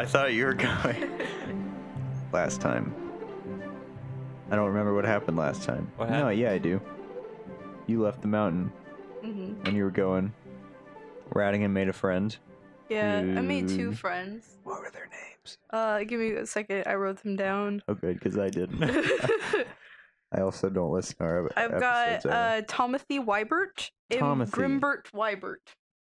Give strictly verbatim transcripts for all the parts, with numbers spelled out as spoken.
I thought you were going. Last time. I don't remember what happened last time. What No, happened? yeah, I do. You left the mountain Mm-hmm. and you were going. Radigan made a friend. Yeah, I made two Who- friends. What were their names? Uh, give me a second. I wrote them down. Oh, good, because I didn't. I also don't listen to our I've got episodes ever. uh Tomothy Wybert and Tomothy. Grimbert Wybert.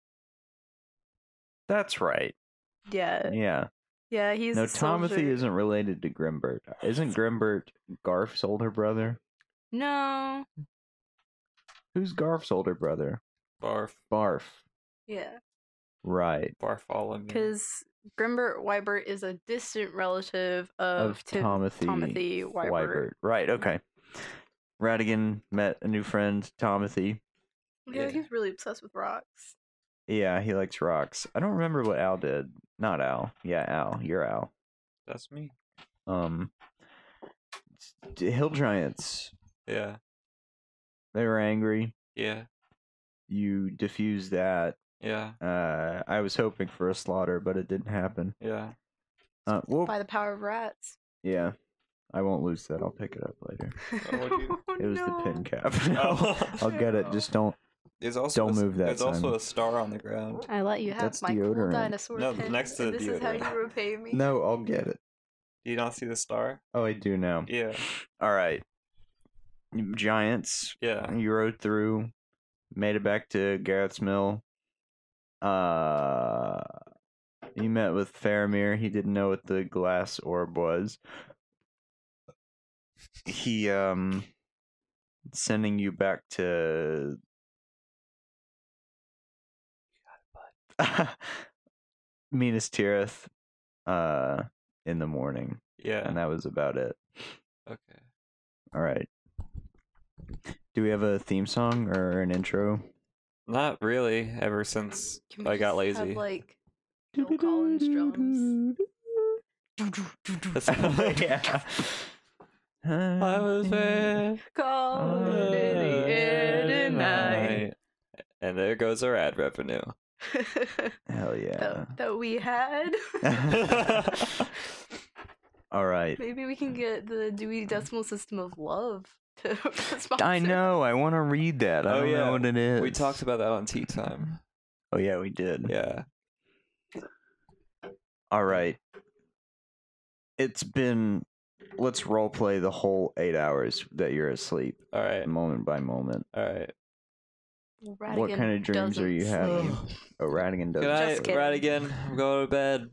That's right. Yeah, Yeah. yeah, he's No, a Tomothy soldier. isn't related to Grimbert. Isn't Grimbert Garf's older brother? No. Who's Garf's older brother? Barf. Barf. Yeah, Right. Bartholomew. because Grimbert Wybert is a distant relative of, Of Tim- Tomothy, Tomothy Wybert. Right, okay. Radigan met a new friend, Tomothy. Yeah, Yeah. he's really obsessed with rocks. Yeah, he likes rocks. I don't remember what Al did. Not Al. Yeah, Al. You're Al. That's me. Um, d- Hill Giants. Yeah. They were angry. Yeah. You diffused that. Yeah. Uh, I was hoping for a slaughter, but it didn't happen. Yeah. Uh, well, By the power of rats. yeah. I won't lose that. I'll pick it up later. Oh, what'd you- Oh, It was no. the pin cap. No, Oh. I'll get it. Just don't. There's also Don't a, move that, There's also Simon. a star on the ground. I let you have That's my cool deodorant. dinosaur No, pin, next to and the this is how deodorant. you repay me. No, I'll get it. Do you not see the star? Oh, I do now. Yeah. All right. Giants. Yeah. You rode through, made it back to Garrett's Mill. Uh, you met with Faramir. He didn't know what the glass orb was. He um, sending you back to. Minas Tirith, uh, in the morning, Yeah. and that was about it. Okay. All right. Do we have a theme song or an intro? Not really. Ever since Can we I got just have, lazy. like Phil Collins drums. That's- Yeah. I was there Call Uh, it the end of night. night. And there goes our ad revenue. Hell yeah. that, that we had. All right. Maybe we can get the Dewey Decimal System of Love to sponsor. I know. I want to read that. I Oh, don't yeah. know what it is. We talked about that on Tea Time. Oh yeah, we did. Yeah. All right. It's been. Let's role play the whole eight hours that you're asleep, All right. moment by moment. All right. What kind of dreams are you doesn't having? sleep. Oh, Radigan does. Good night, Just kidding. Radigan. I'm going to bed.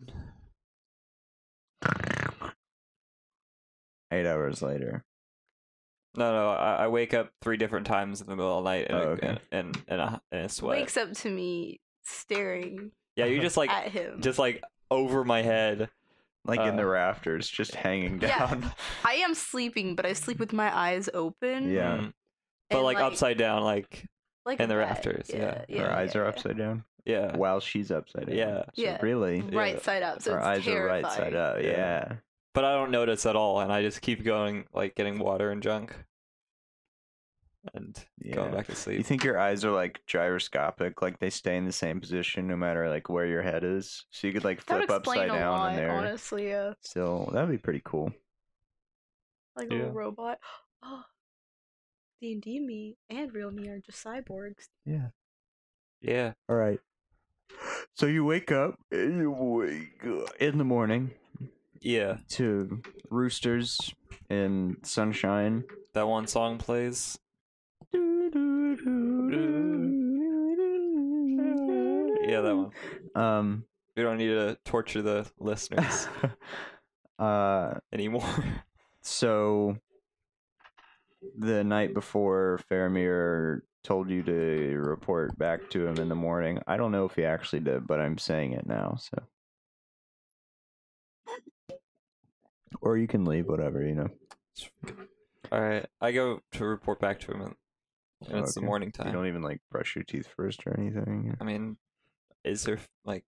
Eight hours later. No, no. I, I wake up three different times in the middle of the night in, Oh, a, okay. in, in, in, a, in a sweat. Wakes up to me staring Yeah, you just like at him. just like over my head. Like in Uh, the rafters, just hanging Yeah. down. I am sleeping, but I sleep with my eyes open. Yeah. Mm. But and, like, upside down, like like in the that. rafters, yeah. yeah, Her eyes yeah, are yeah. upside down yeah. while she's upside down. Yeah. So Yeah. really, Right Yeah. side up. So her it's eyes are right side terrifying. up. Yeah. Yeah. But I don't notice at all, and I just keep going, like getting water and junk, and going Yeah. back to sleep. You think your eyes are like gyroscopic, like they stay in the same position no matter like where your head is, so you could like That would flip explain upside a down lot, and there. honestly. Yeah, Still, that'd be pretty cool. like a Yeah. little robot. Oh, D and D me and real me are just cyborgs. Yeah. Yeah. All right. So you wake up and you wake up in the morning Yeah. to roosters and sunshine. That one song plays. Yeah, that one. Um. We don't need to torture the listeners uh. anymore. So the night before, Faramir told you to report back to him in the morning. I don't know if he actually did, but I'm saying it now. So, or you can leave, whatever you know. All right. I go to report back to him, and, and it's the Okay. morning You time. don't even like brush your teeth first or anything. I mean, is there like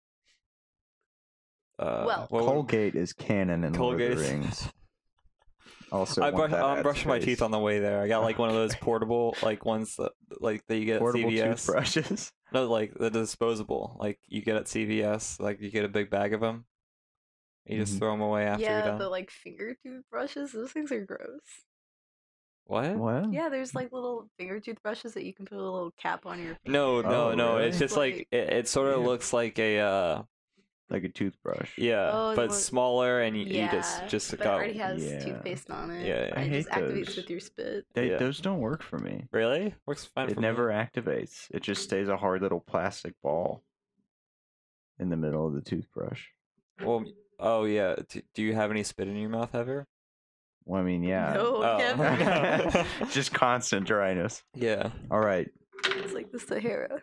uh Well- what would- Colgate is canon in Lord of the Colgate. Rings. Also, I want brush, that I'm ad brushing my space. teeth on the way there. I got like one of those portable, like ones that like that you get Portable at C V S. toothbrushes. No, like the disposable, like you get at C V S. Like you get a big bag of them. You just Mhm. throw them away after you're yeah, done. the like finger toothbrushes. Those things are gross. What? What? Yeah, there's like little finger toothbrushes that you can put a little cap on your finger. No, no, Oh, no. really? It's just like it, it sort of Yeah. looks like a uh Like a toothbrush. yeah, Oh, you but want- smaller and you, yeah, you just just but it got already has Yeah. toothpaste on it. Yeah, yeah. and I it just hate activates those. with your spit. They, Yeah. Those don't work for me. really works fine It for never me. activates. It just stays a hard little plastic ball in the middle of the toothbrush. Well, oh yeah. Do, do you have any spit in your mouth ever? Well, I mean, yeah. No, Oh. never. Just constant dryness. Yeah. All right. It's like the Sahara.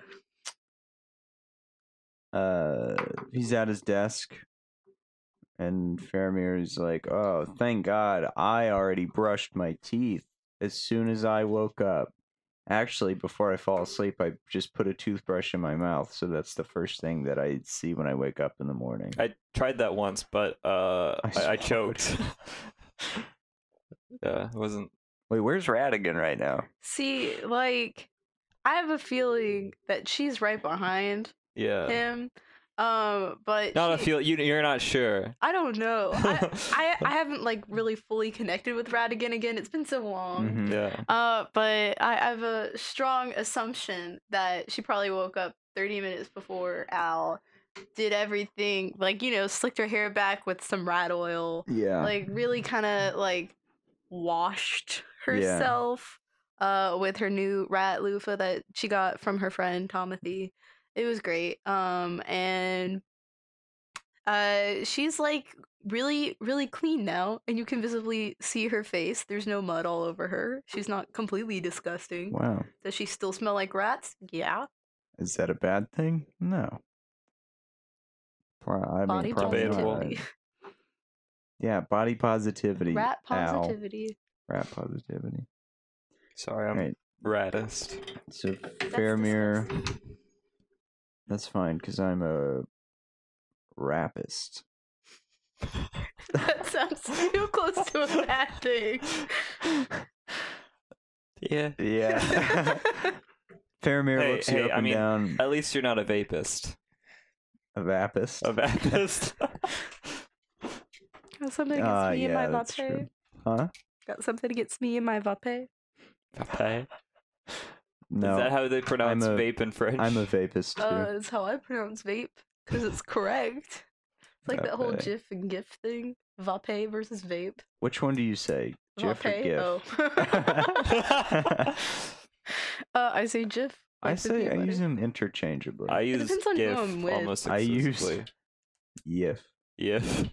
Uh, he's at his desk, and Faramir's like, "Oh, thank God, I already brushed my teeth as soon as I woke up. Actually, before I fall asleep, I just put a toothbrush in my mouth, so that's the first thing that I see when I wake up in the morning." I tried that once, but uh, I I, I swallowed. choked. Yeah, it wasn't. Wait, where's Radigan right now? See, like, I have a feeling that she's right behind Yeah. him. Um, but Not a she- feel. You you're not sure. I don't know. I, I I haven't like really fully connected with Radigan again. It's been so long. Mhm. Yeah. Uh, but I, I have a strong assumption that she probably woke up thirty minutes before Al, did everything, like, you know, slicked her hair back with some rat oil, Yeah. like really kind of like washed Yeah. herself uh with her new rat loofah that she got from her friend Tomothy. It was great. Um, and uh, she's like really, really clean now, and you can visibly see her face. There's no mud all over her. She's not completely disgusting. Wow. Does she still smell like rats? Yeah. Is that a bad thing? No. Pro- I mean, Body probably not. positivity. Yeah, body positivity. Rat Al. positivity. Rat positivity. Sorry, I'm Right. raddest. So That's Faramir, disgusting. that's fine because I'm a rapist. That sounds too close to a bad thing. Yeah. Yeah. Faramir Hey, looks you hey, up I and mean, down. At least you're not a vapist. A vapist. A vapist. Got something against Ah, me and my yeah, that's vape. true. Huh? Got something against me and my vape. Vape. No. Is that how they pronounce a- vape in French? I'm a vapist too. Uh, that's how I pronounce vape because it's correct. It's like that whole Vape. GIF and GIF thing. Vape versus vape. Which one do you say? GIF or Vape? GIF? Oh. uh, I say GIF. I like the say peanut I use butter. them interchangeably. I use depends on who GIF I'm with. almost I use- exclusively. Yif. GIF.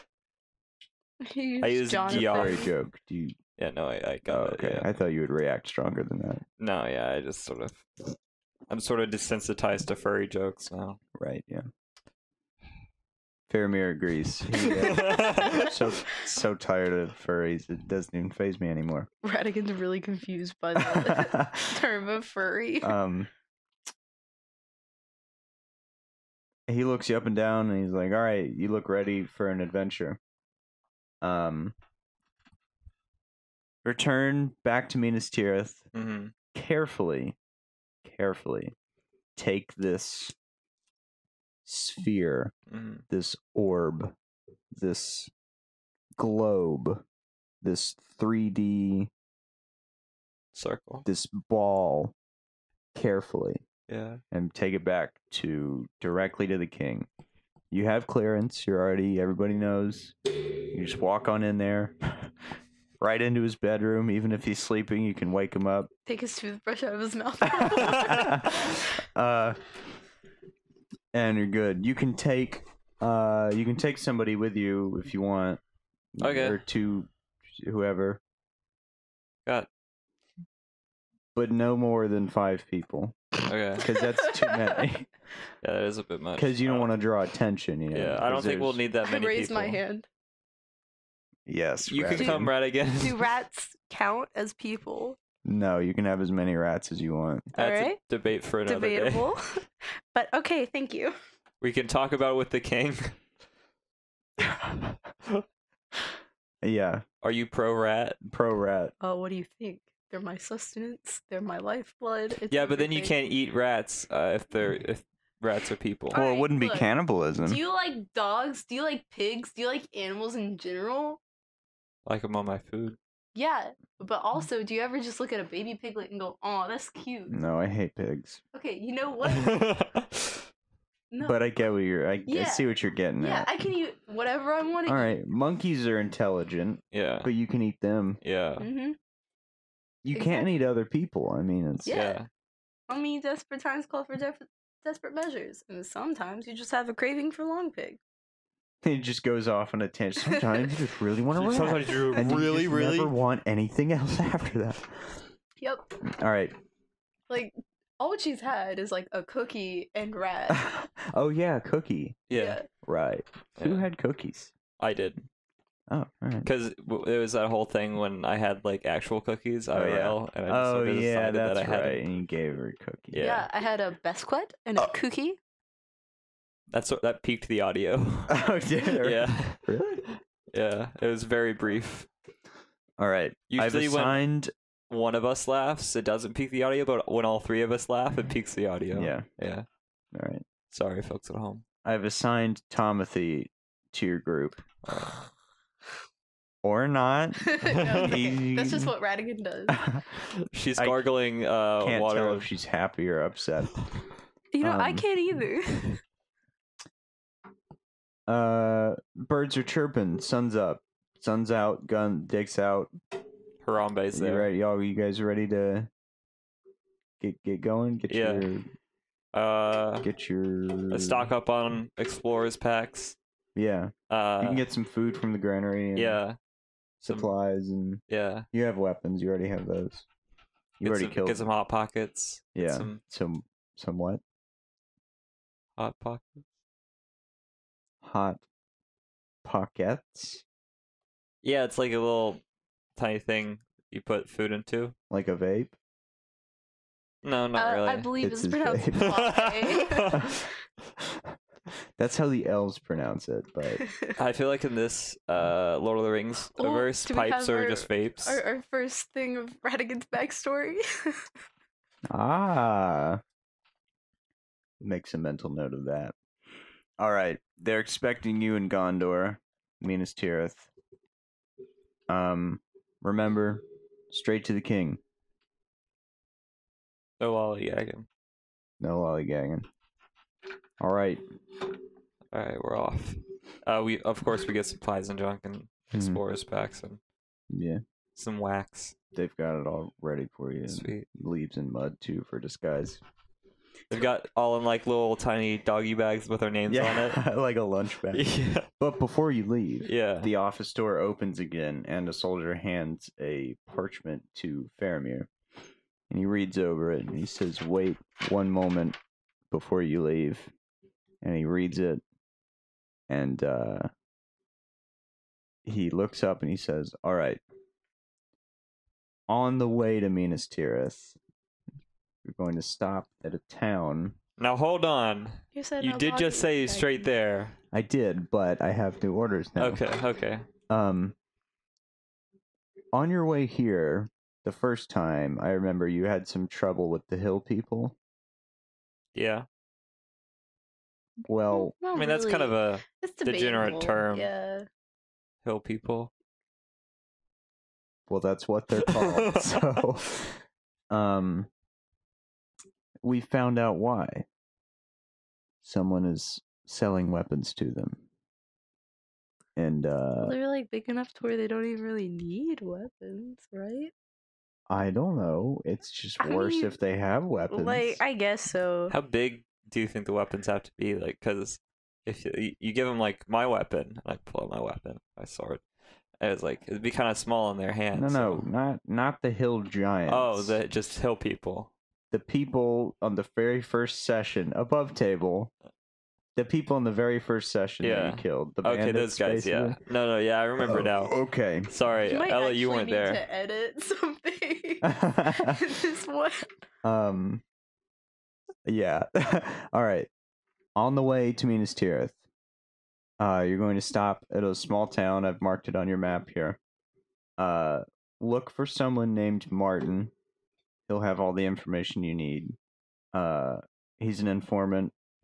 You I use Jonathan. Gioff. Sorry, joke. Do you? Yeah, no, I, I got Oh, it. okay. Yeah. I thought you would react stronger than that. No, yeah, I just sort of. I'm sort of desensitized to furry jokes now. Right? Yeah. Faramir agrees. He, uh, so so tired of furries, it doesn't even phase me anymore. Radigan's really confused by the term of furry. um, he looks you up and down, and he's like, "All right, you look ready for an adventure." Um, return back to Minas Tirith. Mm-hmm. Carefully, carefully take this sphere, Mm-hmm. this orb, this globe, this three D, Circle. this ball, carefully, Yeah. and take it back to directly to the king. You have clearance. You're already. Everybody knows. You just walk on in there, right into his bedroom. Even if he's sleeping, you can wake him up. Take his toothbrush out of his mouth. uh, and you're good. You can take. Uh, you can take somebody with you if you want. Okay. Or two, whoever. Got. But no more than five people, Okay. because that's too many. Yeah, that is a bit much. Because you don't I want to draw attention. You know, Yeah, I don't 'cause think we'll there's- need that I many raise people. my hand. Yes. You can Radigan. come right again. Do rats count as people? No, you can have as many rats as you want. That's Alright. a debate for another day. Debatable. But okay, thank you. We can talk about it with the king. Yeah, Are you pro rat? pro rat. Oh, what do you think? They're my sustenance. They're my lifeblood. It's Yeah, but then you everything. can't eat rats uh, if they're if rats are people. Well, it Alright, wouldn't be look, cannibalism. Do you like dogs? Do you like pigs? Do you like animals in general? Like I'm on my food. Yeah, but also, do you ever just look at a baby piglet and go, "Oh, that's cute"? No, I hate pigs. Okay, you know what? No. But I get what you're. I, I Yeah. see what you're getting yeah, at. I can eat whatever I want to All eat. right, monkeys are intelligent, yeah. but you can eat them. Yeah. Mm-hmm. You can't Exactly. eat other people. I mean, it's Yeah. Yeah. I mean, desperate times call for def- desperate measures, and sometimes you just have a craving for long pig. it just goes off on a tangent. Sometimes you just really want to rat. Sometimes you and really, you just really. never want anything else after that. Yep. All right. Like, all she's had is like a cookie and rat. oh yeah, cookie. Yeah, Right. Who Yeah. had cookies? I did. Oh, all right. Because it was that whole thing when I had like actual cookies, Oh, I R yeah. L, and I just Oh sort of yeah, decided that's that I had. right. And you gave her a cookie. Yeah. Yeah, I had a Biscuit and a cookie. That's what that peaked the audio. Oh, did it? yeah, Really? yeah. It was very brief. All right. Usually I've when- assigned. One of us laughs, it doesn't peak the audio, but when all three of us laugh, it peaks the audio. Yeah. Yeah. All right. Sorry, folks at home. I've assigned Tomothy to your group, or not. Okay, that's just what Radigan does. She's I gargling uh, Can't water. tell if she's happy or upset. You know, I Um, can't either. Uh, birds are chirping. Sun's up. Sun's out. Gun Dick's out. Harambe's You there. ready? Y'all, you guys ready to get get going? Get Yeah. your Uh, get your stock up on explorers packs. Yeah, Uh, you can get some food from the granary. And yeah, some, supplies, and yeah. you have weapons. You already have those. You Get already some, killed. Get some hot pockets. Get yeah, some some some what? hot pockets. Hot pockets, Yeah, it's like a little tiny thing you put food into. like a vape. No, not Uh, really. I believe It's it's, his pronounced vape. latte. That's how the elves pronounce it, but I feel like in this uh, Lord of the Rings Oh, verse, do we pipes have are our- just vapes. our, our first thing of Radigan's backstory. ah, make some mental note of that. All right, they're expecting you in Gondor, Minas Tirith. Um, remember, straight to the king. No lollygagging. No lollygagging. All right. All right, we're off. Uh, we of course we get supplies and junk and Hmm. explorers packs and Yeah, some wax. they've got it all ready for you. and Sweet. Leaves and mud too for disguise. They've got all in like little tiny doggy bags with our names on Yeah, like a lunch bag. it. Yeah. But before you leave, Yeah. the office door opens again, and a soldier hands a parchment to Faramir. And he reads over it, and he says, "Wait one moment before you leave." And he reads it, and uh, he looks up and he says, "All right. On the way to Minas Tirith, you're going to stop at a town." Now hold on. You said You no did just say lollygagging. straight there. I did, but I have new orders now. Okay. Okay. Um, on your way here, the first time, I remember you had some trouble with the hill people. Yeah. Well, Not I mean that's kind of really. a It's degenerate debatable, term. Yeah. hill people. well, that's what they're called. So, um, we found out why. Someone is selling weapons to them, and uh, They're like big enough to where they don't even really need weapons, right? I don't know. It's just I worse mean, if they have weapons. Like, I guess so. How big do you think the weapons have to be? Like, because if you, you give them like my weapon, and I pull out my weapon, my sword, and it's like it'd be kind of small in their hands. no, no, so- not not the hill giants. Oh, the just hill people. the people on the very first session above table, the people in the very first session that Yeah. you killed. The Okay, bandits, those guys. Yeah. basically. No, no. Yeah, I remember Oh, now. Okay. Sorry, You might Ella, you actually weren't need there. to edit something in this one. um. Yeah. All right. On the way to Minas Tirith, uh, you're going to stop at a small town. I've marked it on your map here. Uh, look for someone named Martin. He'll have all the information you need. Uh, he's an informant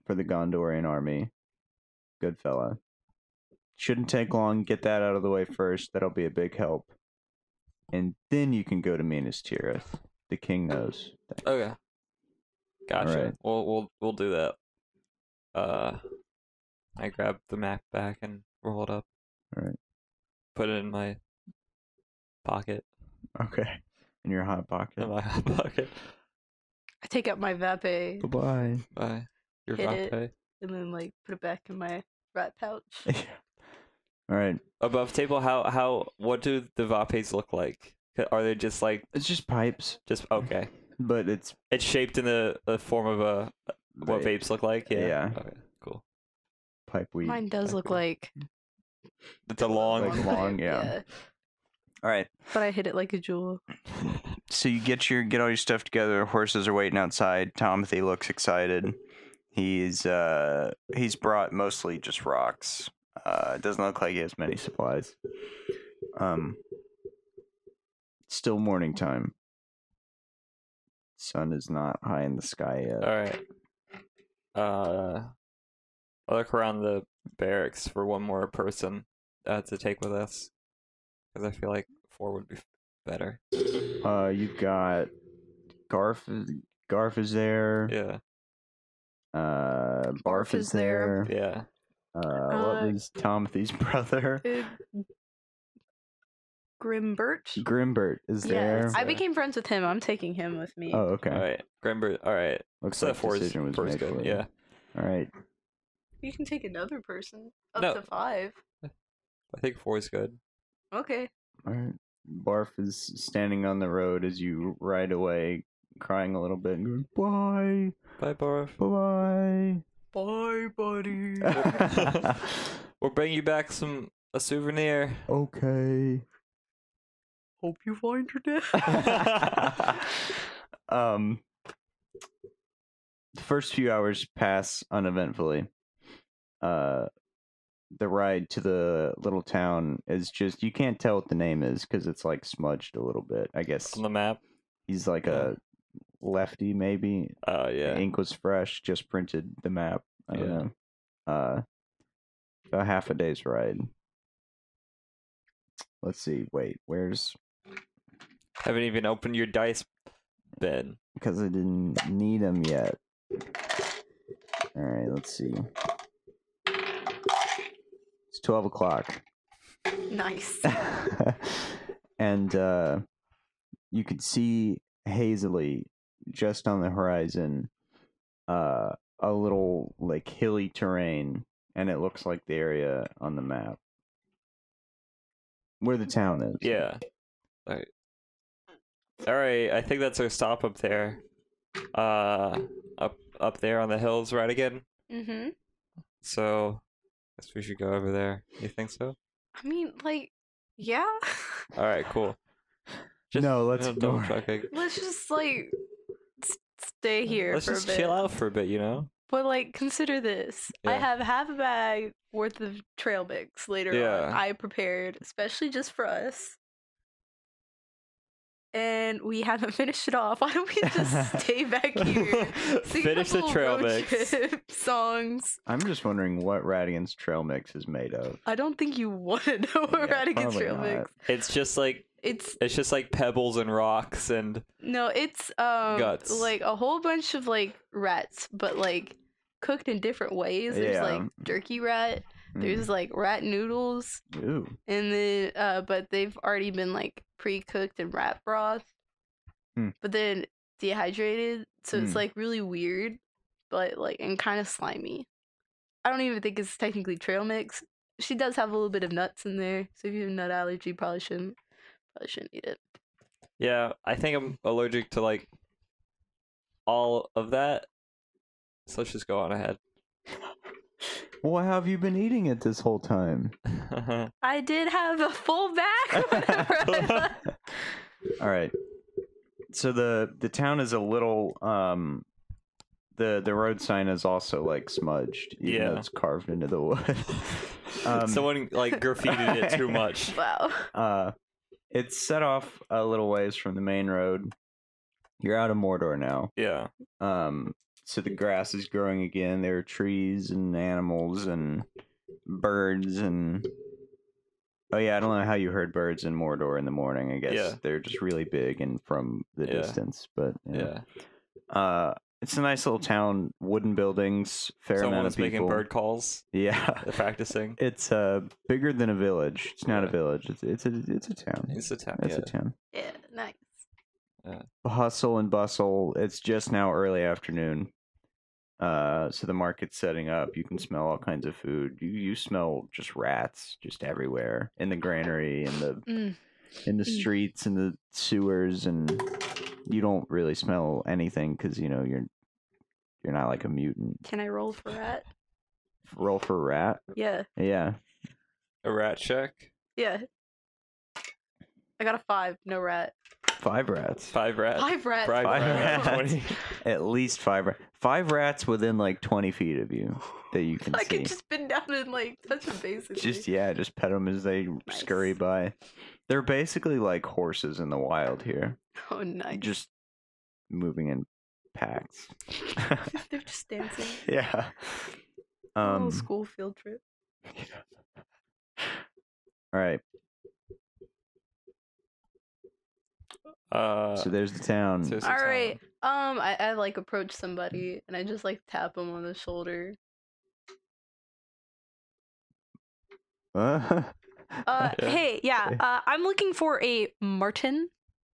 for the Gondorian army. Good fella. Shouldn't take long. Get that out of the way first. That'll be a big help. And then you can go to Minas Tirith. The king knows. Okay. Gotcha. Alright. We'll we'll we'll do that. Uh, I grab the map back and roll it up. Alright. Put it in my pocket. Okay. In your hot pocket. In my hot pocket. I take out my vape Bye-bye. Bye. Your Hit it. vape. and then like put it back in my rat pouch. All right. Above table, how how what do the vapes look like? Are they just like It's just pipes, just okay? but it's It's shaped in the, the form of a what Vape. vapes look like. Yeah. Yeah. Okay. Cool. pipe weed. Mine does pipe look weed. like It's a long. Like long, yeah. All right. But I hit it like a jewel. So you get your get all your stuff together. Horses are waiting outside. Timothy looks excited. He's uh he's brought mostly just rocks. Uh, it doesn't look like he has many supplies. Um, still morning time. Sun is not high in the sky yet. All right. Uh, I'll look around the barracks for one more person uh, to take with us, because I feel like four would be better. Uh, you've got Garf. Garf is there. Yeah. Uh, Barf is is there. there. Yeah. Uh, what Uh, was Timothy's brother? Uh, Grimbert? Grimbert is there. Yes. I there. became friends with him. I'm taking him with me. Oh, okay. All right. Grimber. All right. Looks So like four's, decision was four's made good. for you. Yeah. All right. You can take another person. Up No. to five. I think four's good. Okay. All right. Barf is standing on the road as you ride away, crying a little bit and going, bye, Bye, Barf. bye. Bye, buddy. We'll bring you back some a souvenir. Okay. Hope you find your dad. um, the first few hours pass uneventfully. Uh, the ride to the little town is just, you can't tell what the name is because it's like smudged a little bit. I guess On the map. he's like a lefty, maybe. Oh yeah. The ink was fresh, just printed the map. I don't Yeah. know. Uh, about half a day's ride. Let's see. Wait, where's? Haven't even opened your dice bin. Because I didn't need them yet. All right, let's see. It's twelve o'clock, Nice. and uh, you could see hazily just on the horizon. Uh, a little like hilly terrain, and it looks like the area on the map where the town is. Yeah. All right. All right. I think that's our stop up there. Uh, up up there on the hills, right again. Mm-hmm. So, guess we should go over there. You think so? I mean, like, yeah. All right. Cool. No, let's you know, double ignore checking. Let's just like s- stay here Let's for just a bit. chill out for a bit, you know. But like, consider this: I Yeah. have half a bag worth of trail mix later Yeah. on. I prepared, especially just for us. And we haven't finished it off. Why don't we just stay back here? Sing a Finish the couple trail road mix. trip songs. I'm just wondering what Radigan's trail mix is made of. I don't think you want to know what Yeah, Radigan's probably trail not. mix. It's just like It's it's just like pebbles and rocks and no, it's um Guts. like a whole bunch of like rats, but like cooked in different ways. There's Yeah. like jerky rat. Mm. There's like rat noodles, Ooh. and then uh, but they've already been like pre-cooked in rat broth, Hmm. but then dehydrated, so it's Hmm. like really weird, but like and kind of slimy. I don't even think it's technically trail mix. She does have a little bit of nuts in there, so if you have a nut allergy, probably shouldn't probably shouldn't eat it. yeah. I think I'm allergic to like all of that. So let's just go on ahead. Well, how have you been eating it this whole time? I did have a full bag whenever I left. All right. So the the town is a little um the the road sign is also like smudged, even though Yeah. it's carved into the wood. um, Someone like graffitied it too much. Wow. uh, it's set off a little ways from the main road. You're out of Mordor now. Yeah. Um, so the grass is growing again. There are trees and animals and birds and. Oh yeah, I don't know how you heard birds in Mordor in the morning. I guess Yeah. they're just really big and from the Yeah. distance. But yeah. Yeah. Uh, it's a nice little town. Wooden buildings, fair amount Someone's of people. making bird calls. Yeah, They're practicing. it's uh bigger than a village. It's not a Yeah. village. It's it's a it's a town. It's a town. It's Yeah. a town. Yeah, nice. Hustle and bustle. It's just now early afternoon. Uh, so the market's setting up. You can smell all kinds of food. You you smell just rats just everywhere in the granary, in the Mm. in the Mm. streets, in the sewers, and you don't really smell anything because you know you're you're not like a mutant. Can I roll for rat? Roll for rat. Yeah, Yeah. A rat check. yeah. I got a five, no rat. Five rats. Five rats. Five rat. Five, Five rats. rats. twenty. At least five. Ra- five rats within like twenty feet of you that you can I see. could just bend down and like touch them basically. Just yeah, just pet them as they scurry Nice. by. They're basically like horses in the wild here, Oh, nice. just moving in packs. They're just dancing. yeah. A Um. little school field trip. All right. Uh, So there's the town. so it's a All town. right. Um, I, I like approach somebody and I just like tap them on the shoulder. Uh, Uh, Yeah. hey, yeah. Okay. Uh, I'm looking for a Martin.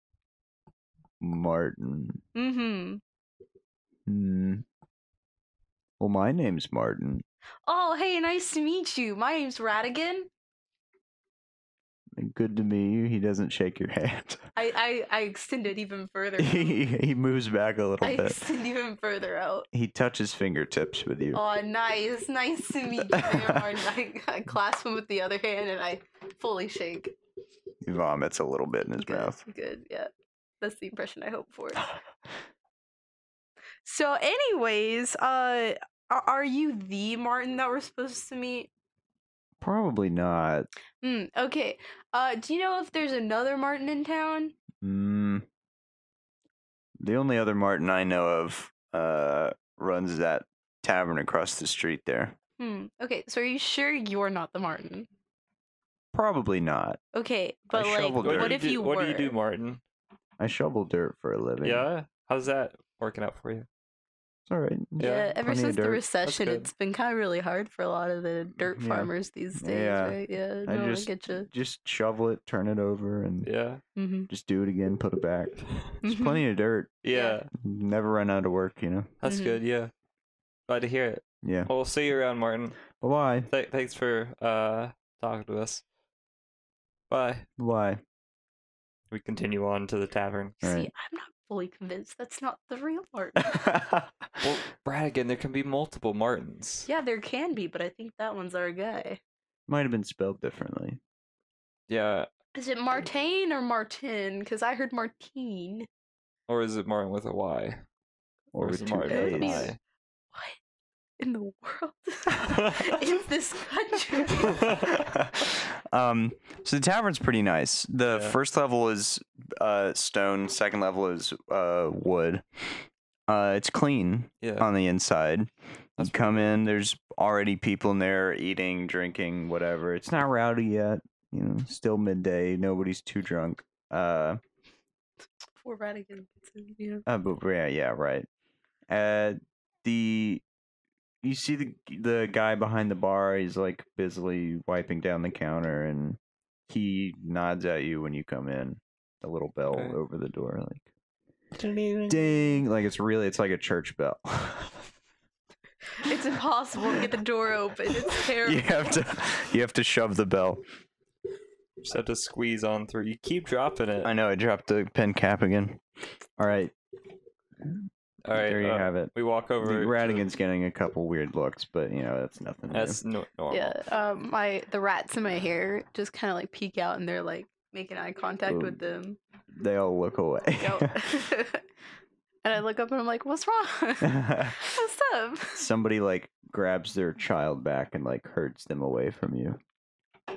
Martin. Mm-hmm. Hmm. Well, my name's Martin. Oh, hey, nice to meet you. My name's Radigan. Good to meet you. He doesn't shake your hand. I, I, I extend it even further. out. he he moves back a little I bit. extend even further out. He touches fingertips with you. Oh, nice. Nice to meet you, there, Martin. I, I clasp him with the other hand and I fully shake. He vomits a little bit in his Good, mouth. good, yeah. That's the impression I hope for. So, anyways, uh, are, are you the Martin that we're supposed to meet? Probably not. Hmm. Okay. Uh, do you know if there's another Martin in town? Mm. The only other Martin I know of uh, runs that tavern across the street there. Hmm. Okay. So, are you sure you're not the Martin? Probably not. Okay, but like, shoveled What, dirt. what do if you do, you What were? do you do, Martin? I shovel dirt for a living. Yeah. How's that working out for you? It's all right. Yeah, Yeah, ever plenty of since the dirt. recession, good. it's been kind of really hard for a lot of the dirt Yeah. farmers these days, Yeah. right? Yeah, I no, just I get you. just shovel it, turn it over, and Yeah. Mm-hmm. just do it again. Put it back. There's Mhm. plenty of dirt. Yeah. Never run out of work. You know. That's Mhm. good. Yeah. Glad to hear it. Yeah. Well, we'll see you around, Martin. Bye bye. Th- thanks for uh talking to us. Bye. Bye. We continue on to the tavern. All See, right. I'm not fully convinced that's not the real Martin. Well, Bradigan, there can be multiple Martins. Yeah, there can be, but I think that one's our guy. Might have been spelled differently. Yeah. Is it Martin or Martin? Because I heard Martine. Or is it Martin with a Y? Or is with it two Martin with an A's. I? What in the world is this country? um, so the tavern's pretty nice. The Yeah. first level is uh, stone. Second level is uh, wood. Uh, it's clean Yeah. on the inside. That's You come in. There's already people in there eating, drinking, whatever. It's not rowdy yet. You know, still midday. Nobody's too drunk. Uh, Poor Radigan gets in, you know. uh but yeah, yeah, right. Uh, the you see the the guy behind the bar. He's like busily wiping down the counter, and he nods at you when you come in. A little bell Okay. over the door, like ding, like it's really it's like a church bell. It's impossible to get the door open. It's terrible. you have to you have to shove the bell. Just have to squeeze on through. You keep dropping it. I know I dropped the pen cap again. All right, All right. there you uh, have it. We walk over. to- Radigan's getting a couple weird looks, but you know that's nothing. new. That's no- normal. Yeah, um, my the rats in my hair just kind of like peek out and they're like making eye contact with them. They all look away. Yo. And I look up and I'm like, "What's wrong? What's up?" Somebody like grabs their child back and like hurts them away from you.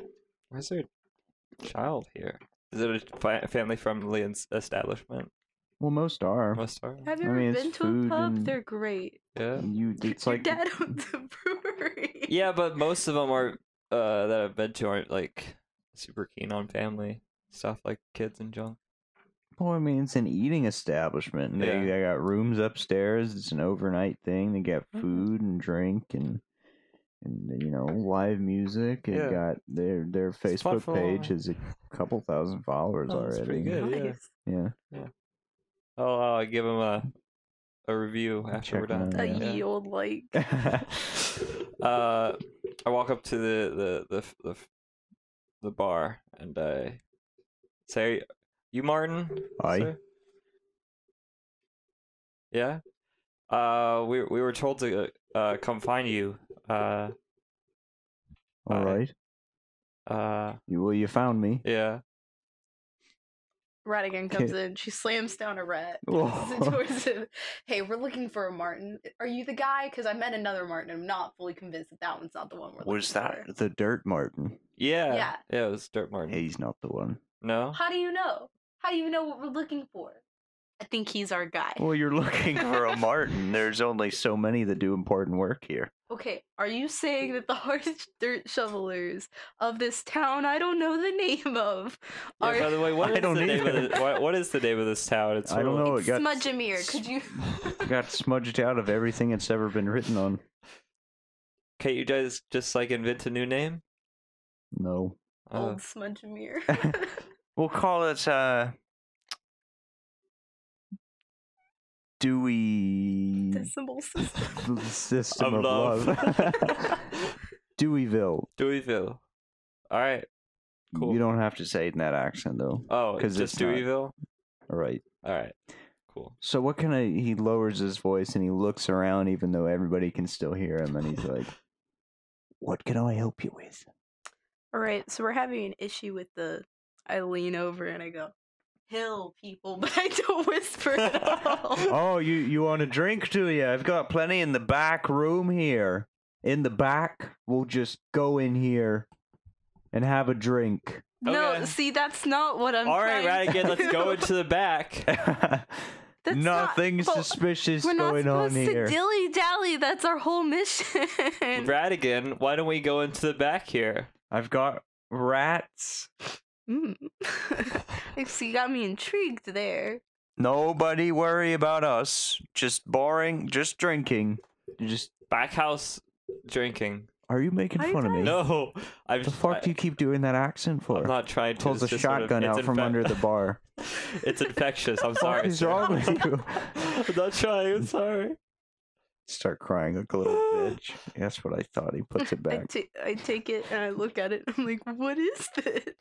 Where's their child here? Is it a fa- family friendly ins- establishment? Well, most are. Most are. Have you I ever mean, it's been to food a pub? and- They're great. Yeah. You, it's Your like dad owns a brewery. Yeah, but most of them are uh that I've been to aren't like super keen on family stuff, like kids and junk. Well, I mean, it's an eating establishment. And They, Yeah. they got rooms upstairs. It's an overnight thing. They got Mhm. food and drink and and you know live music. It Yeah. got their their It's fun Facebook for page all. has a couple thousand followers Oh, that's already. pretty good. yeah. Nice. Yeah, I'll uh, give them a a review after Check we're them done. A out, Yeah. ye old like. uh, I walk up to the the the f- the, f- the bar and I say, "You Martin?" Aye. sir?" Yeah. Uh, we we were told to uh come find you. Uh, all Aye. right. uh, You, well, you found me. yeah. Radigan comes in. She slams down a rat. Towards him. Hey, we're looking for a Martin. Are you the guy? Because I met another Martin. I'm not fully convinced that that one's not the one we're looking Was that for. the Dirt Martin? Yeah. Yeah. Yeah. It was Dirt Martin. He's not the one. No. How do you know? How do you know what we're looking for? I think he's our guy. Well, you're looking for a Martin. There's only so many that do important work here. Okay, are you saying that the hardest dirt shovelers of this town I don't know the name of Yeah, are by the way, what I is don't the name of either. the, what, what is the name of this town? It's I don't real- know. it's it got- Smudgemere? Could you Got smudged out of everything it's ever been written on. Can't you guys just like invent a new name? No. Uh, old Smudgemere? We'll call it uh Dewey Decimal system. System Of of, Love. Love. Deweyville. Deweyville. All right. Cool. You don't have to say it in that accent though. Oh, 'Cause just it's not- Deweyville. All right. All right. Cool. So what can I? He lowers his voice and he looks around, even though everybody can still hear him, and he's like, "What can I help you with?" All right, so we're having an issue with the. I lean over and I go, "Hill people," but I don't whisper at all. Oh, you you want a drink, do you? I've got plenty in the back room here. In the back, we'll just go in here and have a drink. No, Okay. see, that's not what I'm. All right, trying to Radigan, let's go do. into the back. That's not- Nothing but suspicious We're not going on supposed here. to dilly dally. That's our whole mission. Radigan, why don't we go into the back here? I've got rats. Mm. So you got me intrigued there. Nobody worry about us. Just boring. Just drinking. You just. Back house drinking. Are you making Are you fun of me? guys- No, I'm The just. fuck I, do you keep doing that accent for? I'm not trying to. Pulls a it's just sort of- shotgun it's out from infe- under the bar. It's infectious. I'm What sorry. is sir. wrong with you? I'm not trying. I'm sorry. Start crying like a little bitch. That's what I thought. He puts it I back. ta- I take it and I look at it. I'm like, what is this?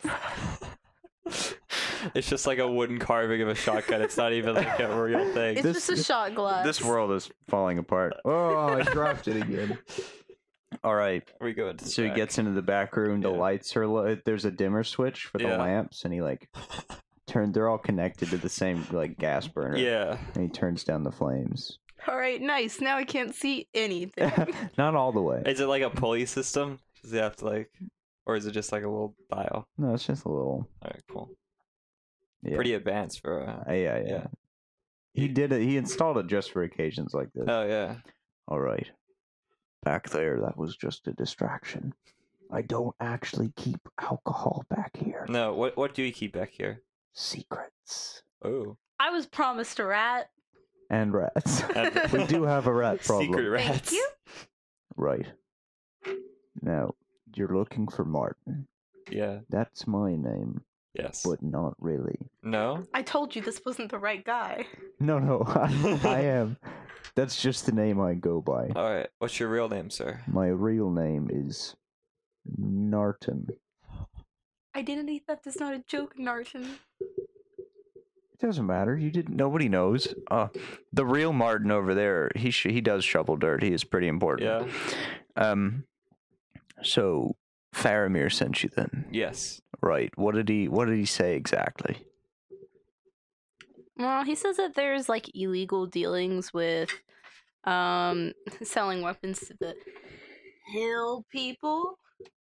It's just like a wooden carving of a shotgun. It's not even like a real thing. It's This- just a shot glass. This world is falling apart. Oh, I dropped it again. All right. we go into the So he back. gets into the back room. The Yeah. lights are lit. There's a dimmer switch for the Yeah. lamps, and he like turned. They're all connected to the same like gas burner. Yeah. And he turns down the flames. All right, nice. Now I can't see anything. Not all the way. Is it like a pulley system? Does he have to like, or is it just like a little dial? No, it's just a little. All right, cool. Yeah. Pretty advanced for. Uh, Uh, yeah, yeah, yeah. He did it. He installed it just for occasions like this. oh yeah. All right. Back there, that was just a distraction. I don't actually keep alcohol back here. No. What What do you keep back here? Secrets. Oh. I was promised a rat. And rats. And- We do have a rat problem. Secret Thank rats. you. Right. Now, you're looking for Martin. Yeah. That's my name, Yes. but not really. No. I told you this wasn't the right guy. No, no, I, I am. That's just the name I go by. All right. What's your real name, sir? My real name is Narton. Identity theft is not a joke, Narton. It doesn't matter. You didn't. Nobody knows. Uh, the real Martin over there. He sh- he does shovel dirt. He is pretty important. Yeah. Um. So Faramir sent you then, Yes. right? What did he What did he say exactly? Well, he says that there's like illegal dealings with um selling weapons to the hill people.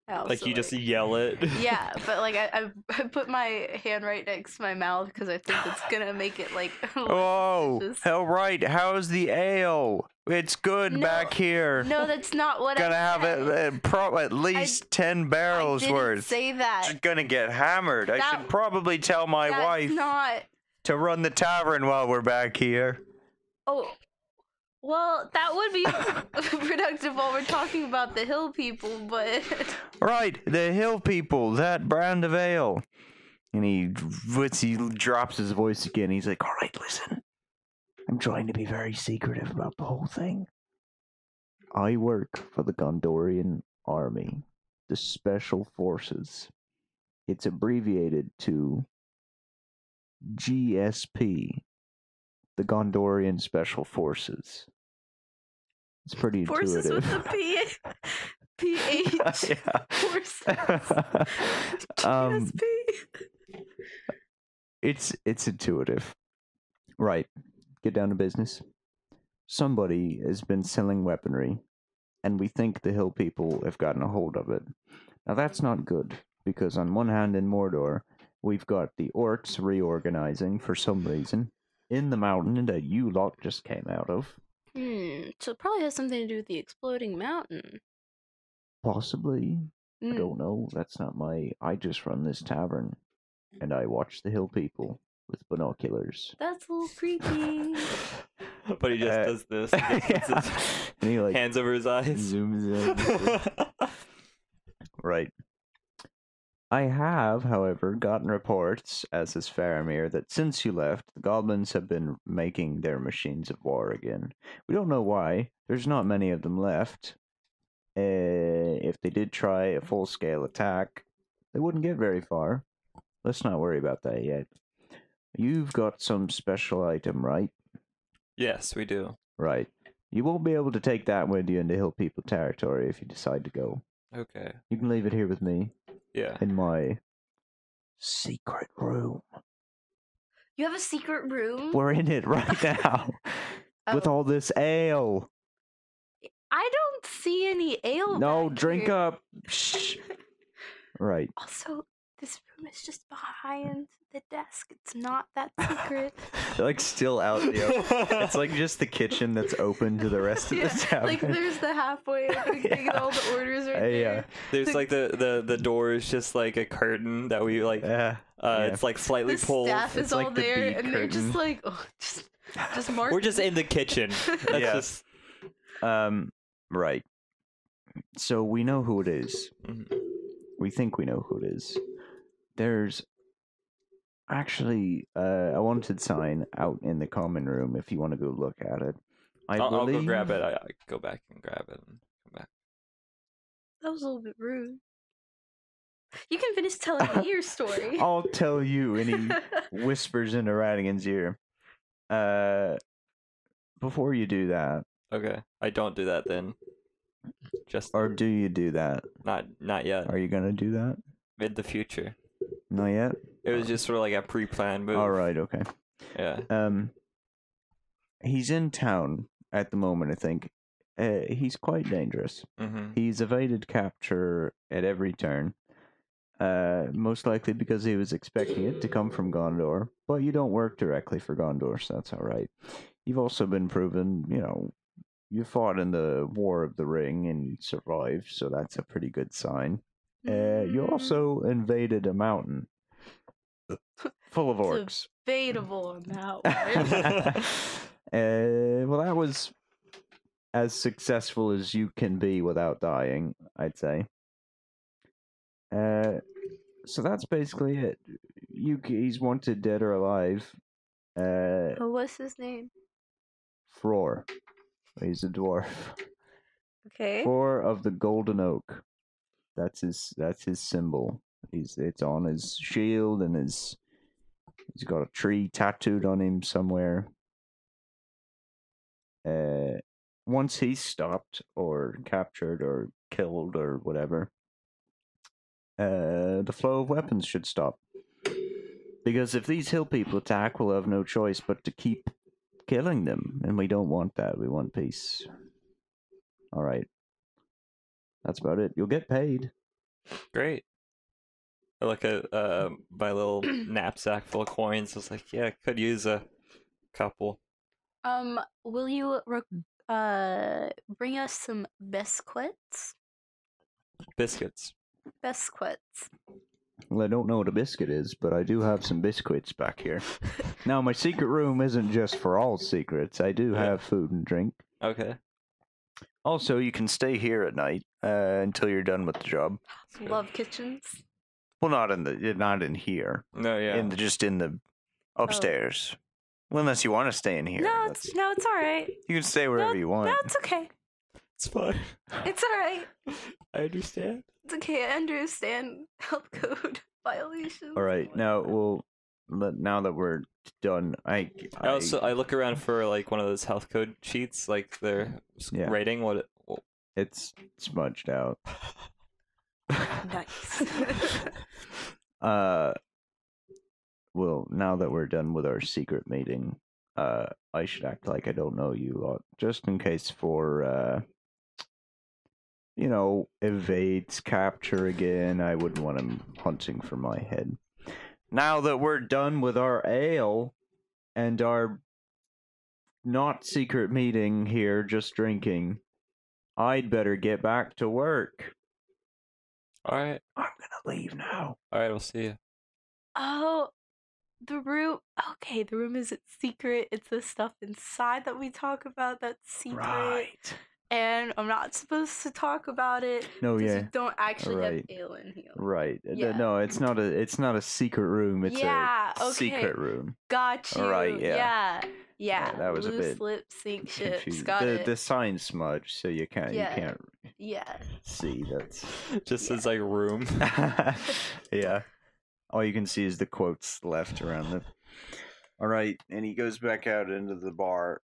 house. Like so, you just yell it. Yeah, but like I, I, I put my hand right next to my mouth because I think it's gonna make it like. Oh, suspicious. all right. How's the ale? It's good No, back here. No, that's not what Gonna I have said. it, uh, pro- at least ten I barrels didn't worth. say that. Just gonna get hammered. I That- should probably tell my That's wife not. to run the tavern while we're back here. Oh, well, that would be productive while we're talking about the hill people, but Right, the hill people, that brand of ale. And he, he drops his voice again. He's like, all right, listen. I'm trying to be very secretive about the whole thing. I work for the Gondorian Army, the Special Forces. It's abbreviated to G S P, the Gondorian Special Forces. It's pretty forces intuitive. with the P, P H. Yeah. Forces. um, G S P. it's it's intuitive. Right. Get down to business. Somebody has been selling weaponry, and we think the hill people have gotten a hold of it. Now that's not good, because on one hand in Mordor, we've got the orcs reorganizing for some reason in the mountain that you lot just came out of. Hmm. So it probably has something to do with the exploding mountain. Possibly. I Hmm. don't know. That's not my... I just run this tavern, and I watch the hill people with binoculars. That's a little creepy. But he just Uh, does this. He just puts yeah. his And he like hands over his eyes. zooms in. Right. I have, however, gotten reports, as is Faramir, that since you left, the goblins have been making their machines of war again. We don't know why. There's not many of them left. Uh, if they did try a full-scale attack, they wouldn't get very far. Let's not worry about that yet. You've got some special item, right? Yes, we do. Right. You won't be able to take that with you into Hill People territory if you decide to go. Okay. You can leave it here with me Yeah. in my secret room. You have a secret room? We're in it right now with Oh. all this ale. I don't see any ale. No, back drink here. up. Shh. Right. Also, this room is just behind the desk. It's not that secret. They're like still out there. It's like just the kitchen that's open to the rest of Yeah, the tavern. like there's the halfway opening thing and all the orders right Uh, there. yeah. There's like the, the, the door is just like a curtain that we like. Yeah. Uh, yeah. It's like slightly The pulled. staff is It's all like the there, bead and they're curtain. just like, oh, just, just mark. We're just in the kitchen. That's Yeah. just. Um. Right. So we know who it is. Mhm. We think we know who it is. There's actually uh, a wanted sign out in the common room if you want to go look at it. I I'll, I'll go believe- grab it. I, I go back and grab it and come back. That was a little bit rude. You can finish telling me your story. I'll tell you. And he whispers into Radigan's ear. Uh, before you do that, Okay. I don't do that then. Just or do you do that? not not yet. Are you gonna do that? In the future. Not yet. It was just sort of like a pre-planned move. All right. Okay. Yeah. Um, he's in town at the moment. I think. Uh, he's quite dangerous. Mm-hmm. He's evaded capture at every turn. Uh, most likely because he was expecting it to come from Gondor. But you don't work directly for Gondor, so that's all right. You've also been proven, you know, you fought in the War of the Ring and survived, so that's a pretty good sign. Uh, you Mm, also invaded a mountain full of orcs. debatable on that uh, one. well, that was as successful as you can be without dying, I'd say. Uh, so that's basically it. You, he's wanted dead or alive. Uh, Oh, what's his name? Fror. He's a dwarf. Okay. Fror of the Golden Oak. That's his. That's his symbol. He's. It's on his shield and his. He's got a tree tattooed on him somewhere. Uh, once he's stopped or captured or killed or whatever, uh, the flow of weapons should stop. Because if these hill people attack, we'll have no choice but to keep killing them, and we don't want that. We want peace. All right. That's about it. You'll get paid. Great. I look at uh, my little knapsack full of coins. I was like, yeah, could use a couple. Um, will you re- uh bring us some biscuits? Biscuits. Biscuits. Well, I don't know what a biscuit is, but I do have some biscuits back here. Now, my secret room isn't just for all secrets. I do Yeah. have food and drink. Okay. Also, you can stay here at night uh, until you're done with the job. Good. Love kitchens. Well, not in the not in here. No, yeah. In the, just in the upstairs. Well, unless you want to stay in here. No, That's- it's no, it's all right. you can stay wherever you want. No, it's okay. It's fine. It's all right. I understand. It's okay. I understand health code violations. All right, now we'll let- now that we're done, I, I I also I look around for like one of those health code sheets, like their s- Yeah. rating. What? It, well, it's smudged out. Nice. Uh, well, now that we're done with our secret meeting, uh, I should act like I don't know you lot, just in case for, uh, you know, evades capture again. I wouldn't want him hunting for my head. Now that we're done with our ale and our not secret meeting here, just drinking, I'd better get back to work. all right. I'm gonna leave now. All right. We'll see you. Oh, the room. Okay, the room isn't secret. It's the stuff inside that we talk about that's secret. Right. And I'm not supposed to talk about it. No, 'cause yeah. you don't actually Right. have ale in here. Right. Uh, Yeah. No, it's not a it's not a secret room. It's Yeah, a okay. secret room. Got you. Alright, yeah. Yeah. Yeah. Yeah, that was a Loose bit lip sync ships. Confused. Got the it. the sign smudge, so you can't Yeah. you can't Yeah. see. That's Just Yeah. as like room. yeah. All you can see is the quotes left around the. All right, and he goes back out into the bar.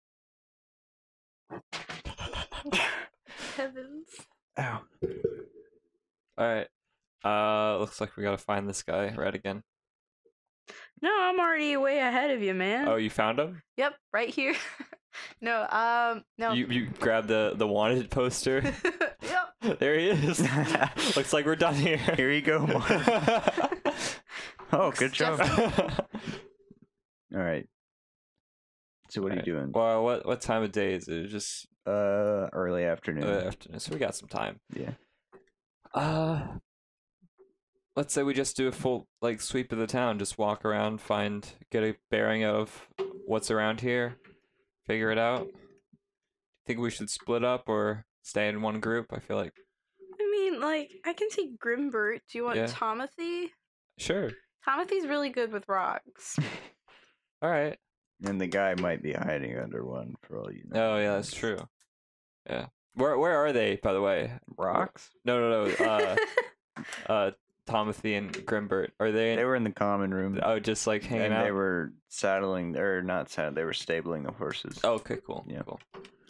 Heavens. Ow. All right. Uh, looks like we gotta find this guy right again. No, I'm already way ahead of you, man. Oh, you found him? Yep, right here. no, um, no. You you grabbed the the wanted poster. Yep. There he is. Looks like we're done here. Here you go. Mark. Oh, good job. All right. So what are you Alright. doing? Well, what what time of day is it? Just Uh, early afternoon. uh, afternoon. So we got some time. yeah. Uh, let's say we just do a full like sweep of the town. Just walk around, find, get a bearing of what's around here, figure it out. Think we should split up or stay in one group? I feel like I mean, like, I can see Grimbert. Do you want Yeah. Tomothy? sure. Tomothy's really good with rocks. All right. And the guy might be hiding under one for all you know. Oh yeah, that's true. Yeah. Where where are they, by the way? Rocks? No, no, no. Uh, uh, Tomothy and Grimbert. Are they? In, They were in the common room. oh, just like hanging and out. they were saddling, or not saddling, they were stabling the horses. Oh, okay, cool. Yeah. Cool.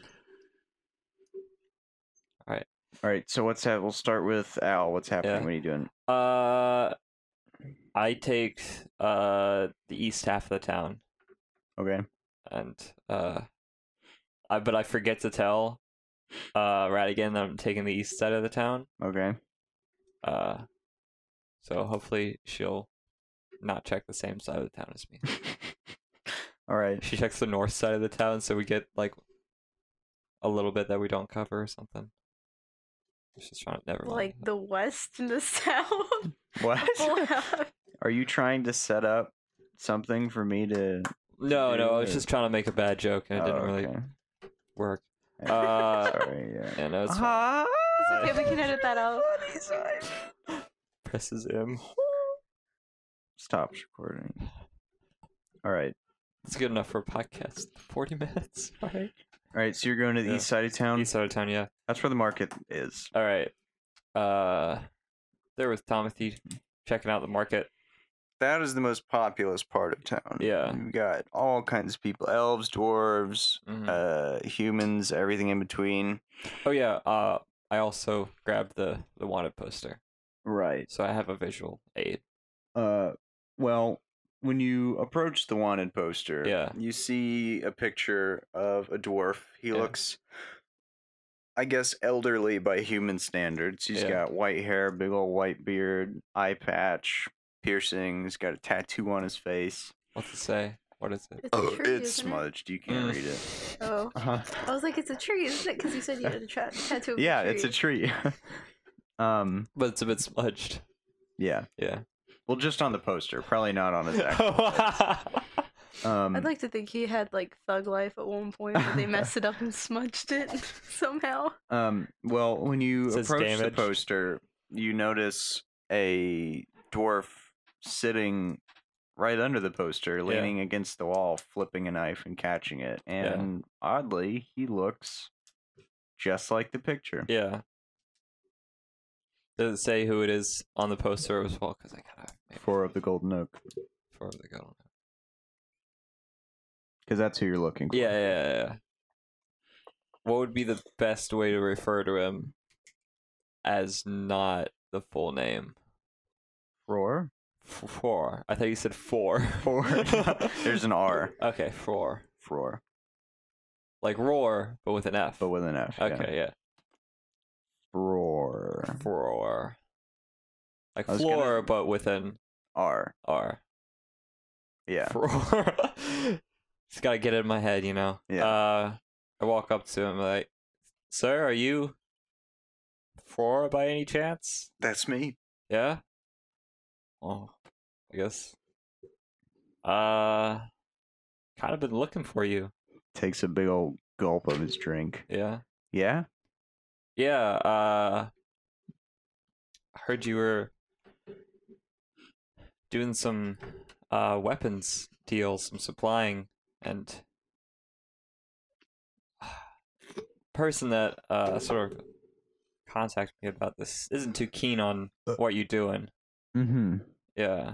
All right, so what's that? We'll start with Al. What's happening? Yeah. What are you doing? Uh, I take uh the east half of the town, Okay. and uh, I but I forget to tell uh Radigan that I'm taking the east side of the town. Okay. Uh, so hopefully she'll not check the same side of the town as me. All right. She checks the north side of the town, so we get like a little bit that we don't cover or something. She's trying to never mind. like the west and the south. What? Full half. Are you trying to set up something for me to? No, no, I was Dude. just trying to make a bad joke and it didn't Oh, really okay. work. Uh, Sorry. Yeah. Yeah, no, it's fine. It's okay, we can edit that out. Presses M. Stops recording. All right. It's good enough for a podcast. Forty minutes. All right. All right. So you're going to the Yeah. east side of town. East side of town, yeah. That's where the market is. All right. Uh, there with Tomothy, checking out the market. That is the most populous part of town. Yeah. You've got all kinds of people: elves, dwarves, Mhm. uh, humans, everything in between. Oh yeah. Uh, I also grabbed the the wanted poster, Right. so I have a visual aid. Uh, well, when you approach the wanted poster, Yeah. you see a picture of a dwarf. He Yeah. looks I guess, elderly by human standards. He's Yeah. got white hair, big old white beard, eye patch, piercings, got a tattoo on his face. What's it say? What is it? It's a tree, It's isn't smudged. You can't Mm. read it. Oh, Uh-huh. I was like, it's a tree, isn't it? Because you said you had a tra- tattoo. Of Yeah, a tree. it's a tree. um, But it's a bit smudged. yeah. Yeah. Well, just on the poster, probably not on his actual. Um, I'd like to think he had like Thug Life at one point, but they messed it up and smudged it somehow. Um, well, when you It says approach the damaged. poster, you notice a dwarf sitting right under the poster, leaning against the wall, flipping a knife and catching it. And oddly, he looks just like the picture. Yeah. Does it say who it is on the poster as well? Because I gotta maybe Four of the Golden Oak, for the go. because that's who you're looking for. Yeah, yeah, yeah, yeah. What would be the best way to refer to him as not the full name? Roar. F- Four. I thought you said four. Four. There's an R. Okay, four. Roar, Like roar, but with an F. but with an F. Okay, yeah. Roar. Floor. Like I was floor, gonna- but with an R. R. Yeah. Floor. Just gotta get it in my head, you know. Yeah. Uh, I walk up to him like, "Sir, are you four by any chance?" That's me. Yeah. Oh, I guess. Uh, kind of been looking for you. Takes a big old gulp of his drink. Yeah. Yeah? Yeah. Uh, I heard you were doing some uh weapons deals, some supplying, and person that uh sort of contacted me about this isn't too keen on what you're doing. Mm-hmm. Yeah.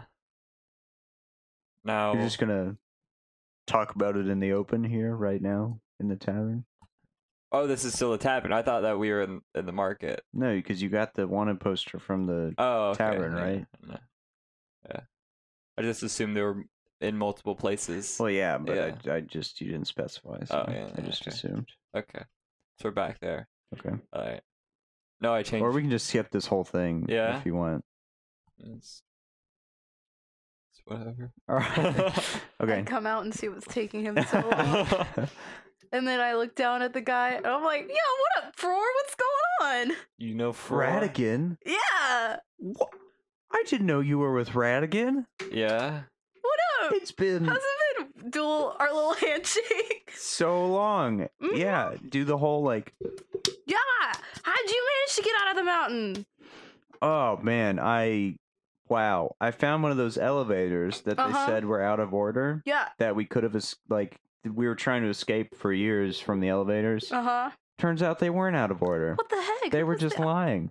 Now, You're just gonna talk about it in the open here, right now, in the tavern? oh, this is still a tavern. I thought that we were in in the market. No, because you got the wanted poster from the. Oh, okay. Tavern, yeah, right? no. Yeah. I just assumed they were in multiple places. Well, yeah, but Yeah. I, I just you didn't specify, so Oh, yeah, I just okay. assumed. Okay. So we're back there. Okay. All right. No, I changed. Or we can just skip this whole thing Yeah. if you want. It's, it's whatever. All right. Okay. I'd come out and see what's taking him so long. And then I look down at the guy and I'm like, "Yo, what up, Fror? What's going on?" You know, for Radigan? Yeah. What? I didn't know you were with Radigan. Yeah. What up? It's been How's it been? Duel our little handshake. so long. Mhm. Yeah, do the whole like, Yeah. How'd you manage to get out of the mountain? oh man, I, wow, I found one of those elevators that Uh-huh. they said were out of order. Yeah. That we could have es- like we were trying to escape for years from the elevators. Uh huh. Turns out they weren't out of order. What the heck? They What were was just that? lying.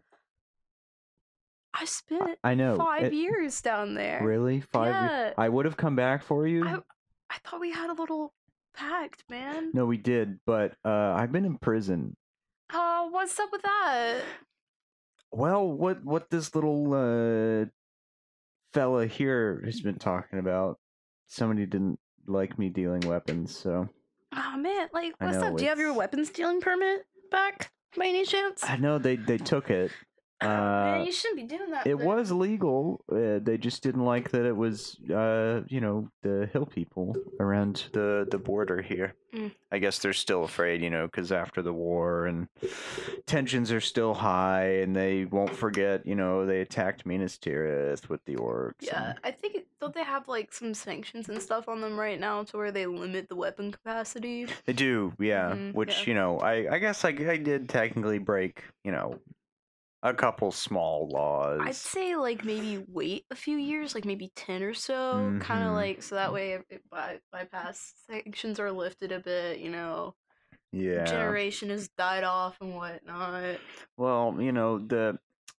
I spent I know. five It- years down there. Really? Five? ye- Yeah. I would have come back for you. I I thought we had a little pact, man. No, we did, but uh, I've been in prison. Oh, what's up with that? Well, what what this little uh, fella here has been talking about? Somebody didn't like me dealing weapons, so Oh man, like I what's know, up? Do you have your it's- weapons stealing permit back by any chance? I know they they took it. Oh, man, Uh, you shouldn't be doing that. it then. was legal. Uh, they just didn't like that it was, uh, you know, the hill people around the the border here. Mm. I guess they're still afraid, you know, because after the war and tensions are still high, and they won't forget, you know, they attacked Minas Tirith with the orcs. Yeah, and- I think it- don't they have like some sanctions and stuff on them right now to where they limit the weapon capacity? They do, yeah. Mhm, Which yeah. you know, I I guess I I did technically break, you know, a couple small laws. I'd say like maybe wait a few years, like maybe ten or so, kind Mhm. of like so that way it by bypass sanctions are lifted a bit, you know. Yeah. Generation has died off and whatnot. Well, you know, the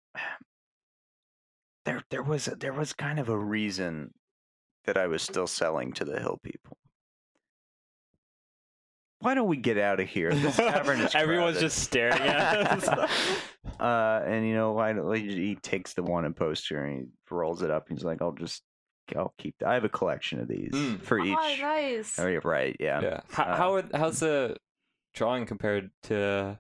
there there was there was kind of a reason that I was still selling to the hill people. Why don't we get out of here? This tavern is Everyone's crowded. just staring at us. uh, and you know, why don't he he takes the wanted poster and he rolls it up. And he's like, "I'll just, I'll keep. I have a collection of these Mm. for each." Oh, nice. Oh, yeah, right? Yeah. Yeah. How, Uh, how are, how's the drawing compared to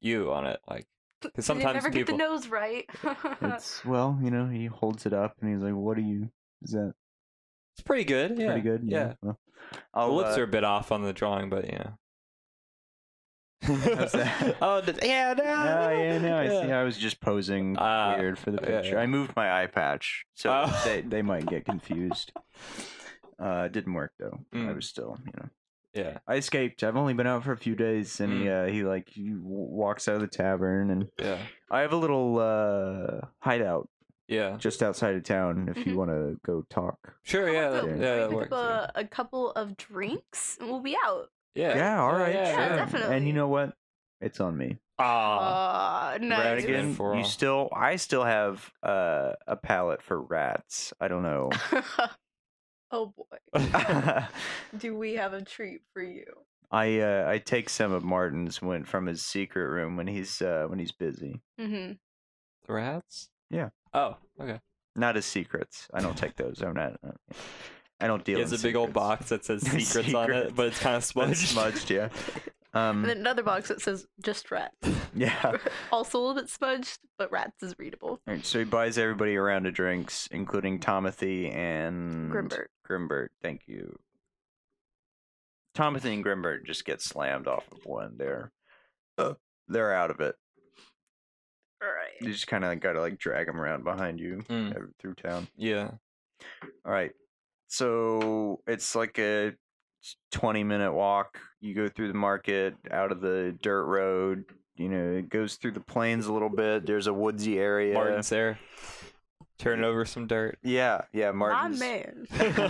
you on it, like because You sometimes never people. get the nose right. It's well, you know, he holds it up and he's like, "What are you? Is that It's pretty good. Yeah. pretty good?" Yeah. Well, The I'll, lips uh, are a bit off on the drawing, but yeah. How's that? oh th- yeah, no. Oh, yeah, no, I see. Yeah. I was just posing Uh, weird for the yeah, picture. yeah. I moved my eye patch, so Oh. they they might get confused. Uh, it didn't work though. I Mm. was still, you know, Yeah. I escaped. I've only been out for a few days, and he uh, he like he w- walks out of the tavern, and Yeah. I have a little uh hideout Yeah. just outside of town. If you Mhm. want to go talk. Sure. Yeah. How That, about yeah. we That pick works. up Yeah. a, a couple of drinks and we'll be out. Yeah. Yeah, all right, Yeah. sure. Yeah, And definitely. you know what? It's on me. Ah. Uh, nice. Radigan, For you all. still, I still have uh, a palate for rats. I don't know. Oh boy, do we have a treat for you? I uh, I take some of Martin's when from his secret room when he's uh, when he's busy. Mm-hmm. The rats. Yeah. Oh. Okay. Not his secrets. I don't take those. I'm not. Uh, I don't deal. He has in a big old secrets. box that says secrets on Secrets. it, but it's kind of But smudged. it's smudged. Yeah. Um. And then another box that says just rats. Yeah. Also a little bit smudged, but rats is readable. All right, so he buys everybody a round of drinks, including Tomothy and Grimbert. Grimbert, thank you. Tomothy and Grimbert just get slammed off of one. They're uh, they're out of it. All right. You just kind of got to like drag them around behind you Mm. uh, through town. Yeah. All right, so it's like a twenty minute walk. You go through the market, out of the dirt road. You know, it goes through the plains a little bit. There's a woodsy area. Martin's there. Turn over some dirt. Yeah, yeah, Martin's. My man.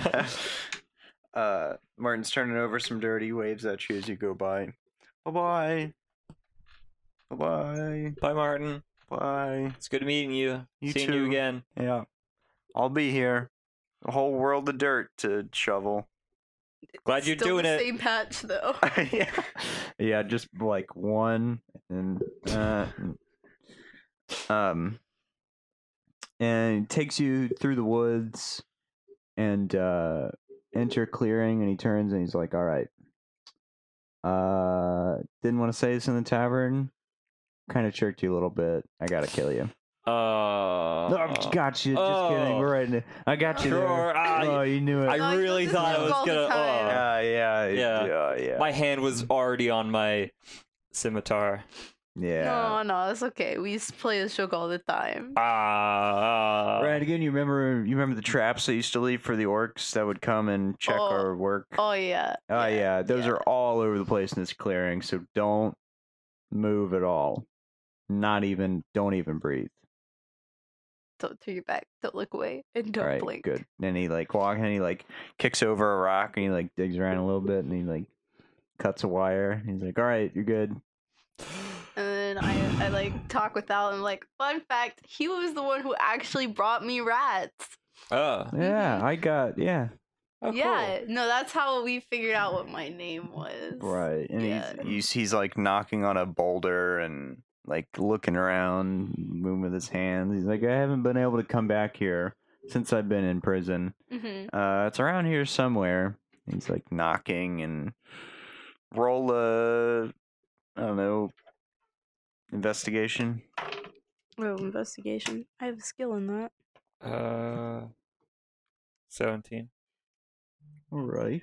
uh, Martin's turning over some dirty waves at you as you go by. Bye bye. Bye bye. Bye, Martin. Bye. It's good meeting you. You Seeing too. you again. Yeah. I'll be here. A whole world of dirt to shovel. Glad you're Still doing the it. Same patch though. yeah. Yeah, just like one and uh um and it takes you through the woods and uh enter a clearing, and he turns and he's like, all right. Uh didn't want to say this in the tavern. Kind of tricked you a little bit. I gotta kill you. Uh, No, I got you. Just kidding. oh. We're right in it. I got you Sure, there. ah, oh, you knew it. I No, he really does this thought I move was all the gonna. time. Oh. yeah, yeah, Yeah. yeah, yeah. My hand was already on my scimitar. yeah. No, no, it's okay. We used to play this joke all the time. Ah. Right again. You remember? You remember the traps they used to leave for the orcs that would come and check Oh. our work? Oh yeah. Oh yeah, those yeah. are all over the place in this clearing. So don't move at all. Not even. Don't even breathe. Don't turn your back. Don't look away. And don't all right, blink. good. And he like walk and he like kicks over a rock and he like digs around a little bit and he like cuts a wire. He's like, "All right, you're good." And then I, I like talk with Al and like, fun fact, he was the one who actually brought me rats. Oh. Yeah, Mhm. I got. Yeah, Oh, Yeah, no, that's how we figured out what my name was. right. And Yeah. he's, he's he's like knocking on a boulder and like looking around, moving with his hands. He's like, I haven't been able to come back here since I've been in prison. hmm Uh, it's around here somewhere. He's like knocking and roll a, I don't know, investigation. Oh, investigation. I have a skill in that. Uh. Seventeen. All right.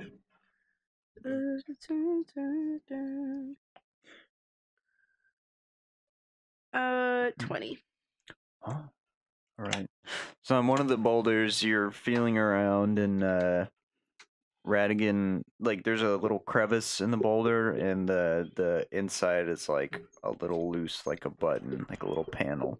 Uh, twenty. Oh, all right. So on one of the boulders, you're feeling around, and uh, Radigan, like, there's a little crevice in the boulder, and the the inside is like a little loose, like a button, like a little panel.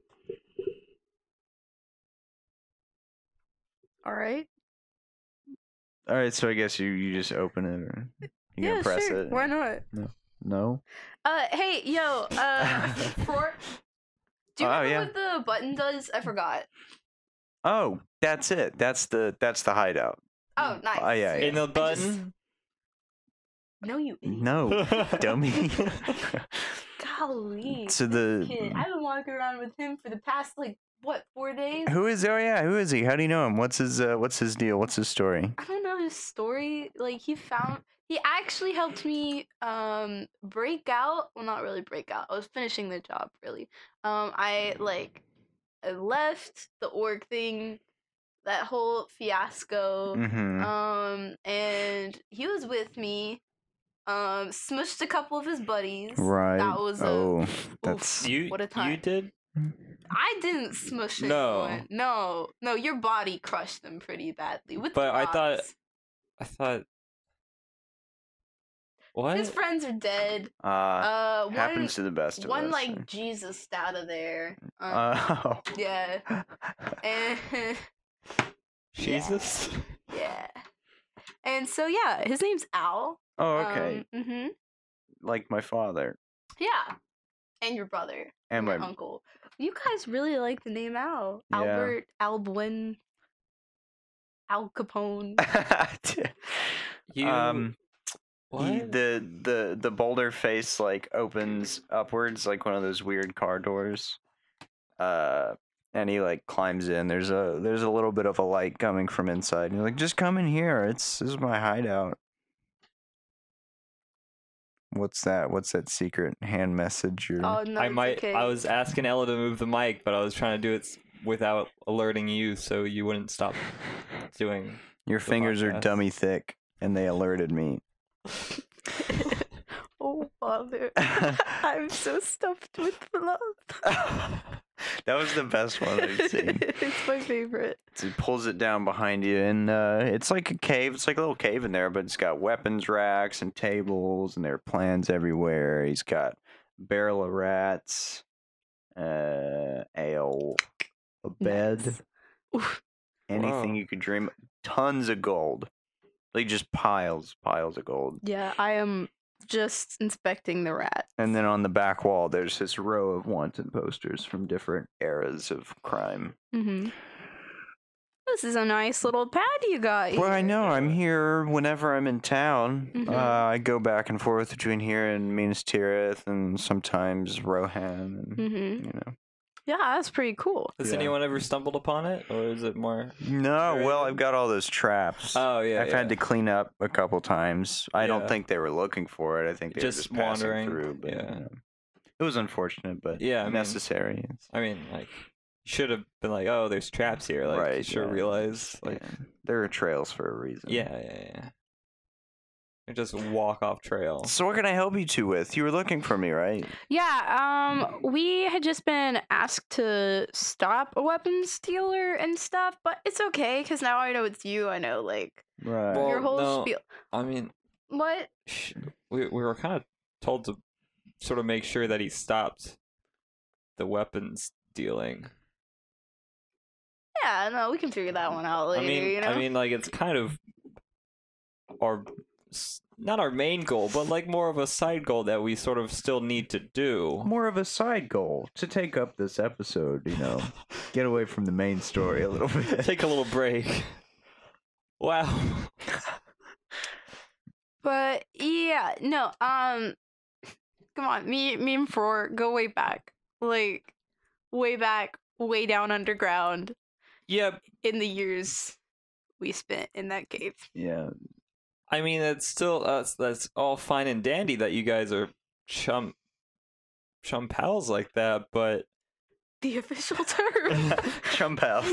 All right. All right, so I guess you you just open it, or you Yeah, gonna press sure. it? Why not? No. Uh, hey, yo, uh, for, do you Oh, know yeah. what the button does? I forgot. Oh, that's it. That's the that's the hideout. Oh, nice. Oh, yeah, In the I just- button. No, you idiot. No, dummy. Golly. So this the- kid, I've been walking around with him for the past like what four days. Who is? Oh yeah, who is he? How do you know him? What's his uh, What's his deal? What's his story? I don't know. his story. Like he found he actually helped me um break out. Well, not really break out. I was finishing the job really. Um, I like I left the org thing, that whole fiasco. Mm-hmm. Um, and he was with me. Um, smushed a couple of his buddies. Right. That was a oh, oof, that's You what a time. you did? I didn't smush No. anyone. No, no, your body crushed them pretty badly with But the I thought- rocks. I thought. What? His friends are dead. uh, Uh, one, happens to the best of one us. like Jesus out of there. Um, Uh, yeah, and Jesus? yeah, and so yeah, his name's Al. oh, okay. Um, hmm Like my father Yeah, and your brother and your my uncle. You guys really like the name Al. Yeah. Albert, Albuin, Al Capone. You. um. what? He, the the the boulder face like opens upwards like one of those weird car doors, uh, and he like climbs in. There's a there's a little bit of a light coming from inside. And you're like, just come in here. It's this is my hideout. What's that? What's that secret hand message? You're... Oh no, I it's might. okay. I was asking Ella to move the mic, but I was trying to do it s- without alerting you, so you wouldn't stop doing. Your the fingers are podcast. dummy thick, and they alerted me. Oh, father. I'm so stuffed with love. That was the best one I've seen. It's my favorite. So he pulls it down behind you, and uh, it's like a cave. It's like a little cave in there, but it's got weapons racks and tables, and there are plans everywhere. He's got barrel of rats, uh, ale, a bed, Nice. Oof. anything Wow. you could dream. Tons of gold, like just piles, piles of gold. Yeah, I am just inspecting the rat. And then on the back wall, there's this row of wanted posters from different eras of crime. Mm-hmm. This is a nice little pad you got. Well, I here. know. I'm here whenever I'm in town. Mhm. Uh, I go back and forth between here and Minas Tirith, and sometimes Rohan. And, Mhm. You know. Yeah, that's pretty cool. Has Yeah. anyone ever stumbled upon it, or is it more? No, Very well, good. I've got all those traps. Oh yeah, I've yeah. had to clean up a couple times. I Yeah. don't think they were looking for it. I think they Just were just passing wandering, through. But, yeah. you know, it was unfortunate, but Yeah, I mean- necessary. I mean, like, should have been like, oh, there's traps here. Like, you Right, should yeah. realize, like, Yeah. There are trails for a reason. yeah, yeah, yeah. You just walk off trail. So what can I help you two with? You were looking for me, right? Yeah, um, we had just been asked to stop a weapons dealer and stuff, but it's okay because now I know it's you. I know, like, Right. Well, your whole no. spiel. I mean, What? sh- we we were kind of told to sort of make sure that he stopped the weapons dealing. Yeah, no, we can figure that one out later. I mean, you know? I mean, like, it's kind of our s- not our main goal, but like more of a side goal that we sort of still need to do. More of a side goal to take up this episode, you know, get away from the main story a little bit. Take a little break. Wow. But yeah, no, um, come on, me, me and Fror go way back, like, way back, way down underground Yeah, in the years we spent in that cave. Yeah. I mean, it's still that's that's all fine and dandy that you guys are chum chum pals like that, but The official term. Chum pals.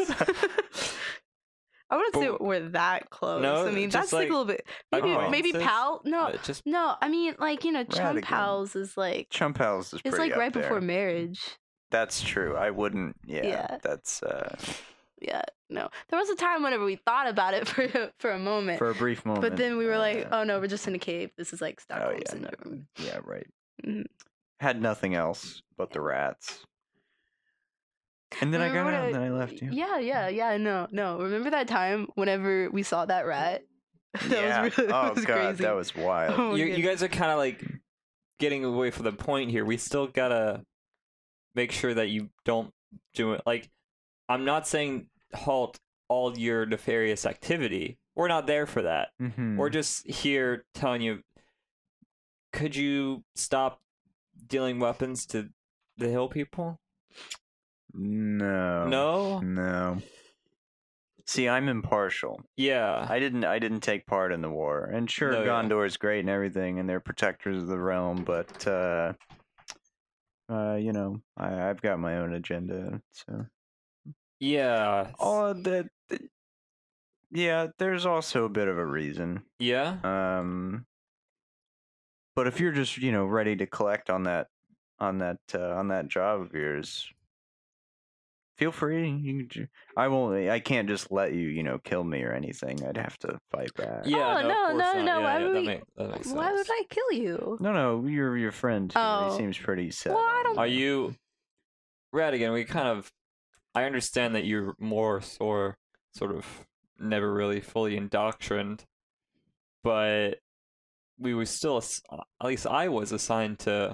I wouldn't say But- we're that close. No, I mean, just that's like, like a little bit. Maybe, maybe acquaintances, pal. No, uh, just no. I mean, like you know, chum Radigan. pals is like Chum pals is it's pretty like up right there. before marriage. That's true. I wouldn't. Yeah. Yeah. That's uh Yeah, no. There was a time whenever we thought about it for for a moment, for a brief moment. but then we were like, uh, oh no, we're just in a cave. This is like oh Stockholm yeah, no, syndrome. yeah, right. Mhm. Had nothing else but the rats. And then I got Remember out, what and then I left you. Yeah, yeah, yeah. No, no. Remember that time whenever we saw that rat? that Yeah. was really, oh that was god, crazy. that was wild. Oh my you, you goodness. guys are kind of like getting away from the point here. We still gotta make sure that you don't do it. Like, I'm not saying halt all your nefarious activity. We're not there for that. Mhm. We're just here telling you, could you stop dealing weapons to the hill people? No. No? No. See, I'm impartial. Yeah. I didn't. I didn't take part in the war, and sure, No, yeah. Gondor is great and everything, and they're protectors of the realm. But uh, uh, you know, I, I've got my own agenda. So, Yeah. oh, that. that- Yeah, there's also a bit of a reason. Yeah. Um, but if you're just you know ready to collect on that, on that, uh, on that job of yours, feel free. You can, ju- I won't. I can't just let you, you know, kill me or anything. I'd have to fight back. Yeah. Oh, no, no, of course no, not. no, Yeah, why yeah, would that, we- make, that makes sense. Why would I kill you? No, no, you're your friend. Here. Oh. He seems pretty sad. Well, I don't- Are you, Radigan? We kind of, I understand that you're more or sort of never really fully indoctrined, but we were still, ass- at least I was assigned to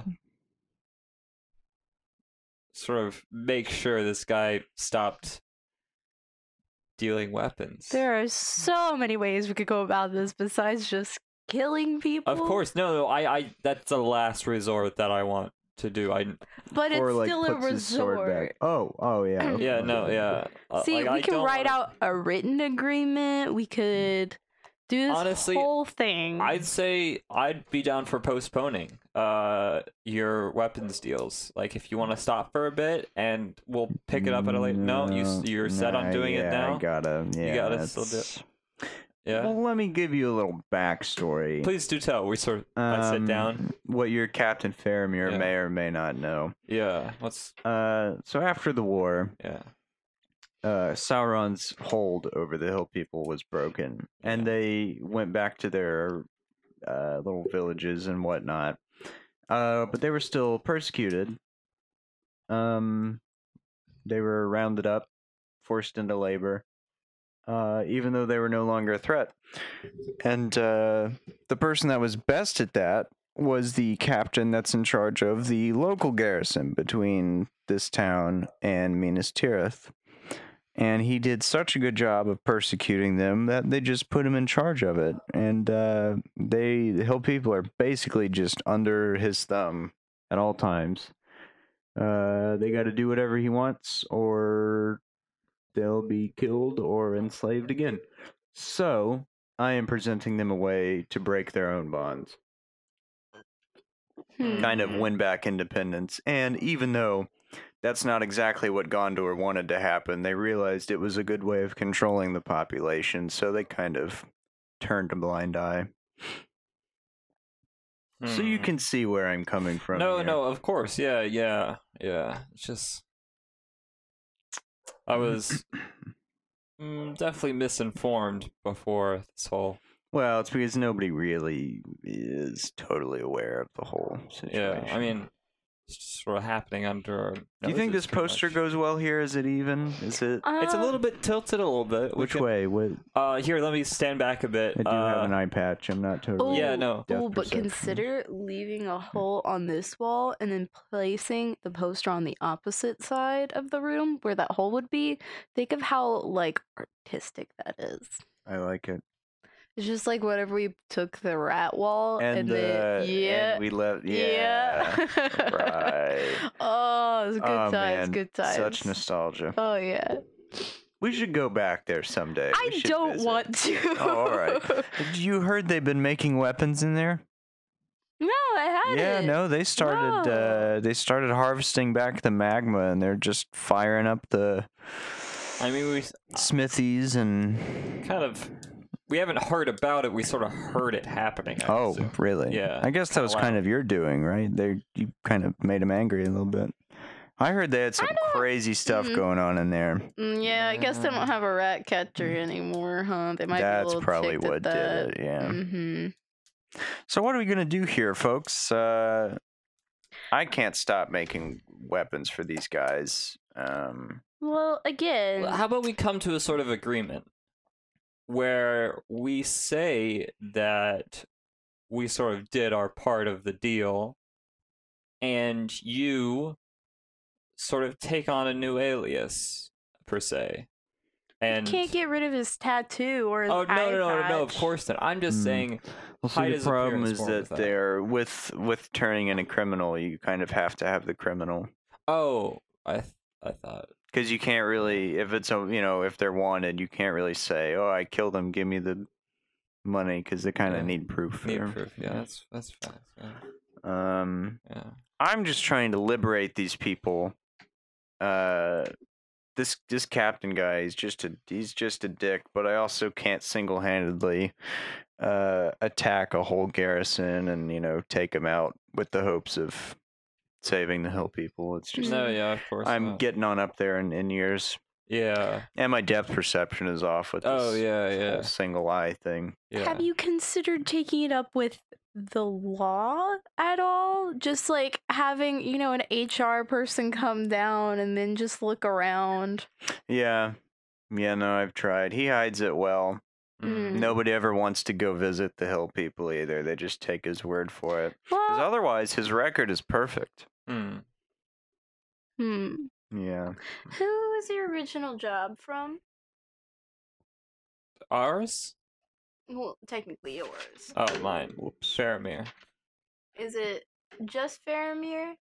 sort of make sure this guy stopped dealing weapons. There are so many ways we could go about this besides just killing people. Of course, no, no, I, I, that's the last resort that I want to do. I, But it's or like still a puts his sword resort. back. Oh, oh yeah. yeah, no, yeah. Uh, See, like, we I can don't write wanna- out a written agreement. We could do this Honestly, whole thing. I'd say I'd be down for postponing uh your weapons deals. Like if you want to stop for a bit and we'll pick it up at a later. No, you s- you're set on Nah, doing yeah, it now. I gotta. Yeah, gotta still do it's- Yeah. Well, let me give you a little backstory. Please do tell. We sort of I sit Um, down. What your Captain Faramir Yeah. may or may not know. Yeah. What's Uh, so after the war, yeah. uh, Sauron's hold over the Hill People was broken, and Yeah. they went back to their uh, little villages and whatnot. Uh, but they were still persecuted. Um, they were rounded up, forced into labor, uh, even though they were no longer a threat. And uh, the person that was best at that was the captain that's in charge of the local garrison between this town and Minas Tirith. And he did such a good job of persecuting them that they just put him in charge of it. And uh, they, the Hill People, are basically just under his thumb at all times. Uh, they got to do whatever he wants, or they'll be killed or enslaved again. So I am presenting them a way to break their own bonds, Hmm. kind of win back independence. And even though that's not exactly what Gondor wanted to happen, they realized it was a good way of controlling the population, so they kind of turned a blind eye. So you Hmm. can see where I'm coming from. No, here. no, of course. Yeah, yeah, yeah. It's just I was mm, definitely misinformed before this whole. Well, it's because nobody really is totally aware of the whole situation. Yeah, I mean, it's just sort of happening under. Our do you think noses this pretty poster much. goes well here? Is it even? Is it? It's a Uh, little bit tilted a little bit. We Which can- way? What? Uh, here, let me stand back a bit. I do uh, have an eye patch. I'm not totally. Yeah, no. depth Oh, but perception. consider leaving a hole on this wall and then placing the poster on the opposite side of the room where that hole would be. Think of how like artistic that is. I like it. It's just like whatever we took the rat wall and, And, then uh, yeah, and we left. Yeah. yeah. right. Oh, it was good Oh, times, man, good times. Such nostalgia. Oh yeah. We should go back there someday. We I should don't visit. want to. Oh, all right. You heard they've been making weapons in there? No, I had Yeah, it. no, they started. No. Uh, they started harvesting back the magma, and they're just firing up the I mean, we smithies and. kind of we haven't heard about it. We sort of heard it happening. I Oh, presume. really? Yeah, I guess that kinda was kind loud. of your doing, right? They you kind of made them angry a little bit. I heard they had some don't- crazy stuff Mhm. going on in there. Mm, yeah, I guess they don't have a rat catcher anymore, huh? They might That's be a little probably ticked what at did that. it. Yeah. Mm-hmm. So what are we gonna do here, folks? Uh, I can't stop making weapons for these guys. Um, Well, again, Well, How about we come to a sort of agreement where we say that we sort of did our part of the deal, and you sort of take on a new alias per se. And can't get rid of his tattoo or his oh no eye no no no of patch. course not. I'm just Mm. saying well, hide see, his the problem appearance is more with that that. they're with with turning in a criminal. You kind of have to have the criminal. oh I th- I thought. Because you can't really, if it's a, you know, if they're wanted, you can't really say, "Oh, I killed them. Give me the money," because they kind of Yeah. need proof. Need there. proof. Yeah, that's that's fast. Yeah. Um, yeah. I'm just trying to liberate these people. Uh, this this captain guy is just a he's just a dick. But I also can't single handedly uh attack a whole garrison and you know take them out with the hopes of saving the hill people. It's just No, yeah, of course. I'm not. getting on up there in, in years. Yeah. And my depth perception is off with this Oh yeah, whole yeah. single eye thing. Yeah. Have you considered taking it up with the law at all? Just like having, you know, an H R person come down and then just look around. Yeah. Yeah, no, I've tried. He hides it well. Mm. Nobody ever wants to go visit the hill people either. They just take his word for it. Because Well, otherwise, his record is perfect. Mm. hmm. Yeah. Who was your original job from? Ours? Well, technically yours. Oh, mine. Whoops. Faramir. Is it just Faramir?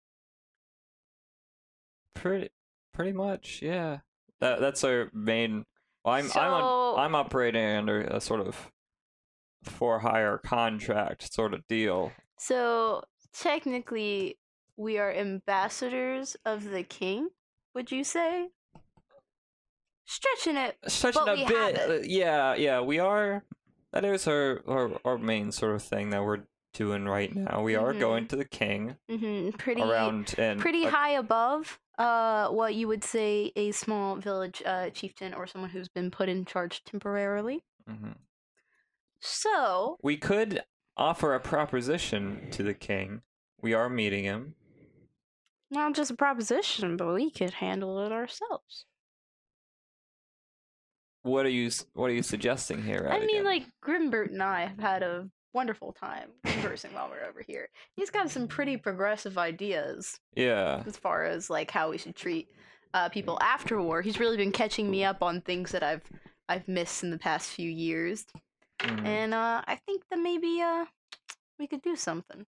Pretty, pretty much. Yeah. That that's our main. Well, I'm I'm So- on, I'm operating under a sort of for hire contract sort of deal. So technically, we are ambassadors of the king. Would you say? Stretching it. Stretching But a we bit. have it. uh, Yeah, yeah. We are. That is our, our our main sort of thing that we're doing right now. We are Mhm. going to the king hmm Pretty, around and pretty uh, high above. Uh, what you would say a small village uh, chieftain or someone who's been put in charge temporarily. mhm. So We could offer a proposition to the king. We are meeting him. not just a proposition, but we could handle it ourselves. What are you s- What are you suggesting here? I mean, Radigan? like Grimbert and I have had a wonderful time conversing while we're over here. He's got some pretty progressive ideas yeah, as far as like how we should treat uh, people after war. He's really been catching me up on things that I've I've missed in the past few years, mhm. and uh, I think that maybe uh we could do something.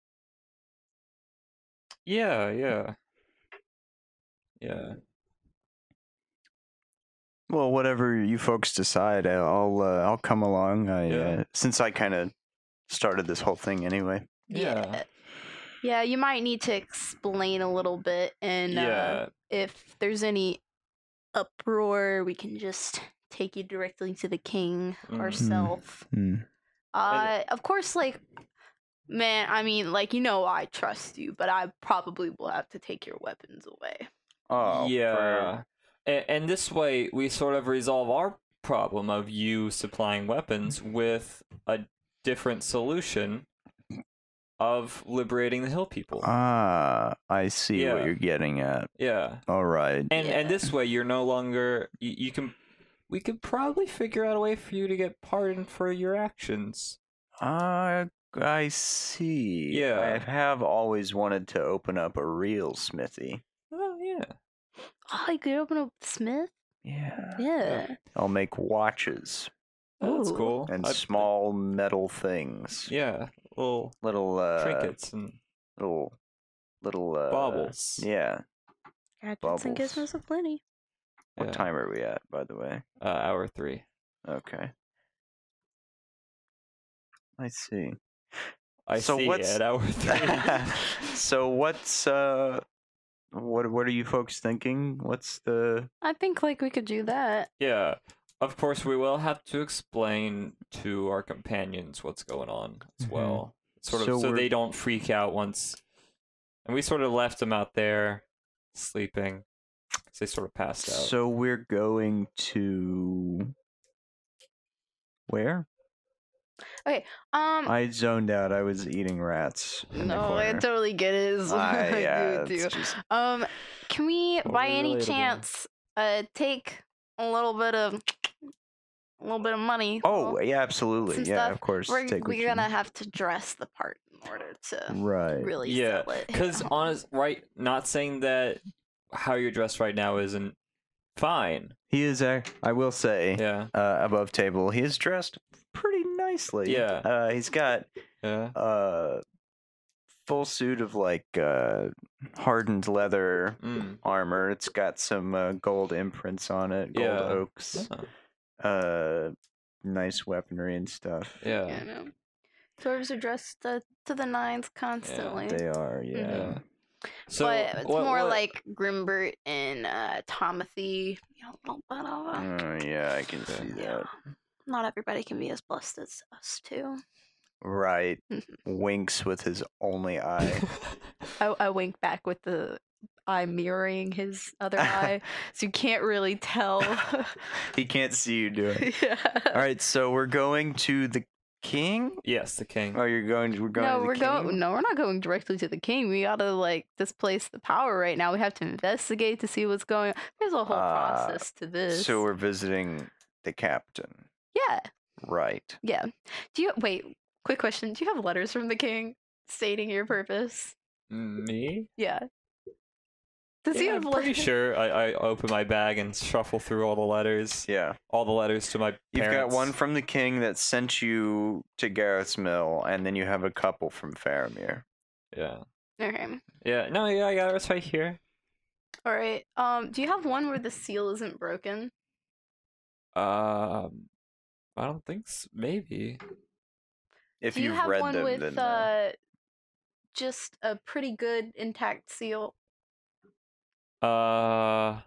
yeah, yeah, yeah. Well, whatever you folks decide, I'll uh, I'll come along. I Yeah. uh, since I kind of started this whole thing anyway. Yeah. Yeah, you might need to explain a little bit, and uh, Yeah, if there's any uproar, we can just take you directly to the king Mhm. ourselves. Hmm. Uh, of course, like, man, I mean, like, you know, I trust you, but I probably will have to take your weapons away. Oh, yeah. And, and this way, we sort of resolve our problem of you supplying weapons with a different solution of liberating the hill people. Ah, I see Yeah. what you're getting at. yeah. All right. And Yeah. and this way, you're no longer. You, you can. We could probably figure out a way for you to get pardoned for your actions. Uh, I see. Yeah. I have always wanted to open up a real smithy. Oh yeah. Oh, you could open up Smith? Yeah. Yeah. I'll make watches Oh, that's Ooh. cool. and I- small metal things. Yeah. Little Little uh, trinkets and little little uh, baubles. Yeah. Gadgets and Bubbles. gizmos aplenty. What Yeah. time are we at, by the way? Uh, hour three. Okay. I see. I So see what's- at hour three. So what's uh what what are you folks thinking? What's the I think, like, we could do that. Yeah. Of course, we will have to explain to our companions what's going on as Mhm. well. Sort of So so, we're- they don't freak out once. And we sort of left them out there sleeping. 'Cause they sort of passed out. So we're going to where? Um, I zoned out. I was eating rats. In the no, I corner. totally get it. It's Ah, what I yeah, do, it's too. just- Um, can we, by Totally any relatable. chance, uh, take a little bit of, a little bit of money? Oh Well, yeah, absolutely. some Yeah, stuff. of course. we're Take what we're you gonna need. have to dress the part in order to Right. really Yeah, sell it. because honest, right? Not saying that how you're dressed right now isn't fine. He is. A, I will say. Yeah, Uh, above table, he is dressed pretty nicely. Yeah. Uh, he's got yeah. uh full suit of like uh, hardened leather Mm. armor. It's got some uh, gold imprints on it, gold Yeah. oaks, Oh, uh, nice weaponry and stuff. yeah. Yeah, I know. Dwarves are dressed uh, to the nines constantly. They are, yeah. Mhm. Yeah. So but it's what- more what- like Grimbert and uh, Tomothy. You know, a little bit of a- Uh, yeah, I can see yeah. that. Not everybody can be as blessed as us too. Right. Winks with his only eye. I, I wink back with the eye mirroring his other eye, so you can't really tell. He can't see you do it. yeah. All right, so we're going to the king. Yes, the king. Oh, you're going. We're going. No, to the we're king? going. No, we're not going directly to the king. We gotta like displace the power right now. We have to investigate to see what's going on. There's a whole Ah, process to this. So we're visiting the captain. yeah, Right. yeah. Do you wait? Quick question: do you have letters from the king stating your purpose? Me? Yeah. Does he Yeah, have I'm pretty letters? sure. I, I open my bag and shuffle through all the letters. Yeah. All the letters to my You've got parents. one from the king that sent you to Gareth's Mill, and then you have a couple from Faramir. Yeah. Okay. Yeah. No, yeah, I got it. It's right here. All right. Um. Do you have one where the seal isn't broken? Um, I don't think so. Maybe. If Do you you've have read one them, with then no. uh, just a pretty good intact seal? Uh,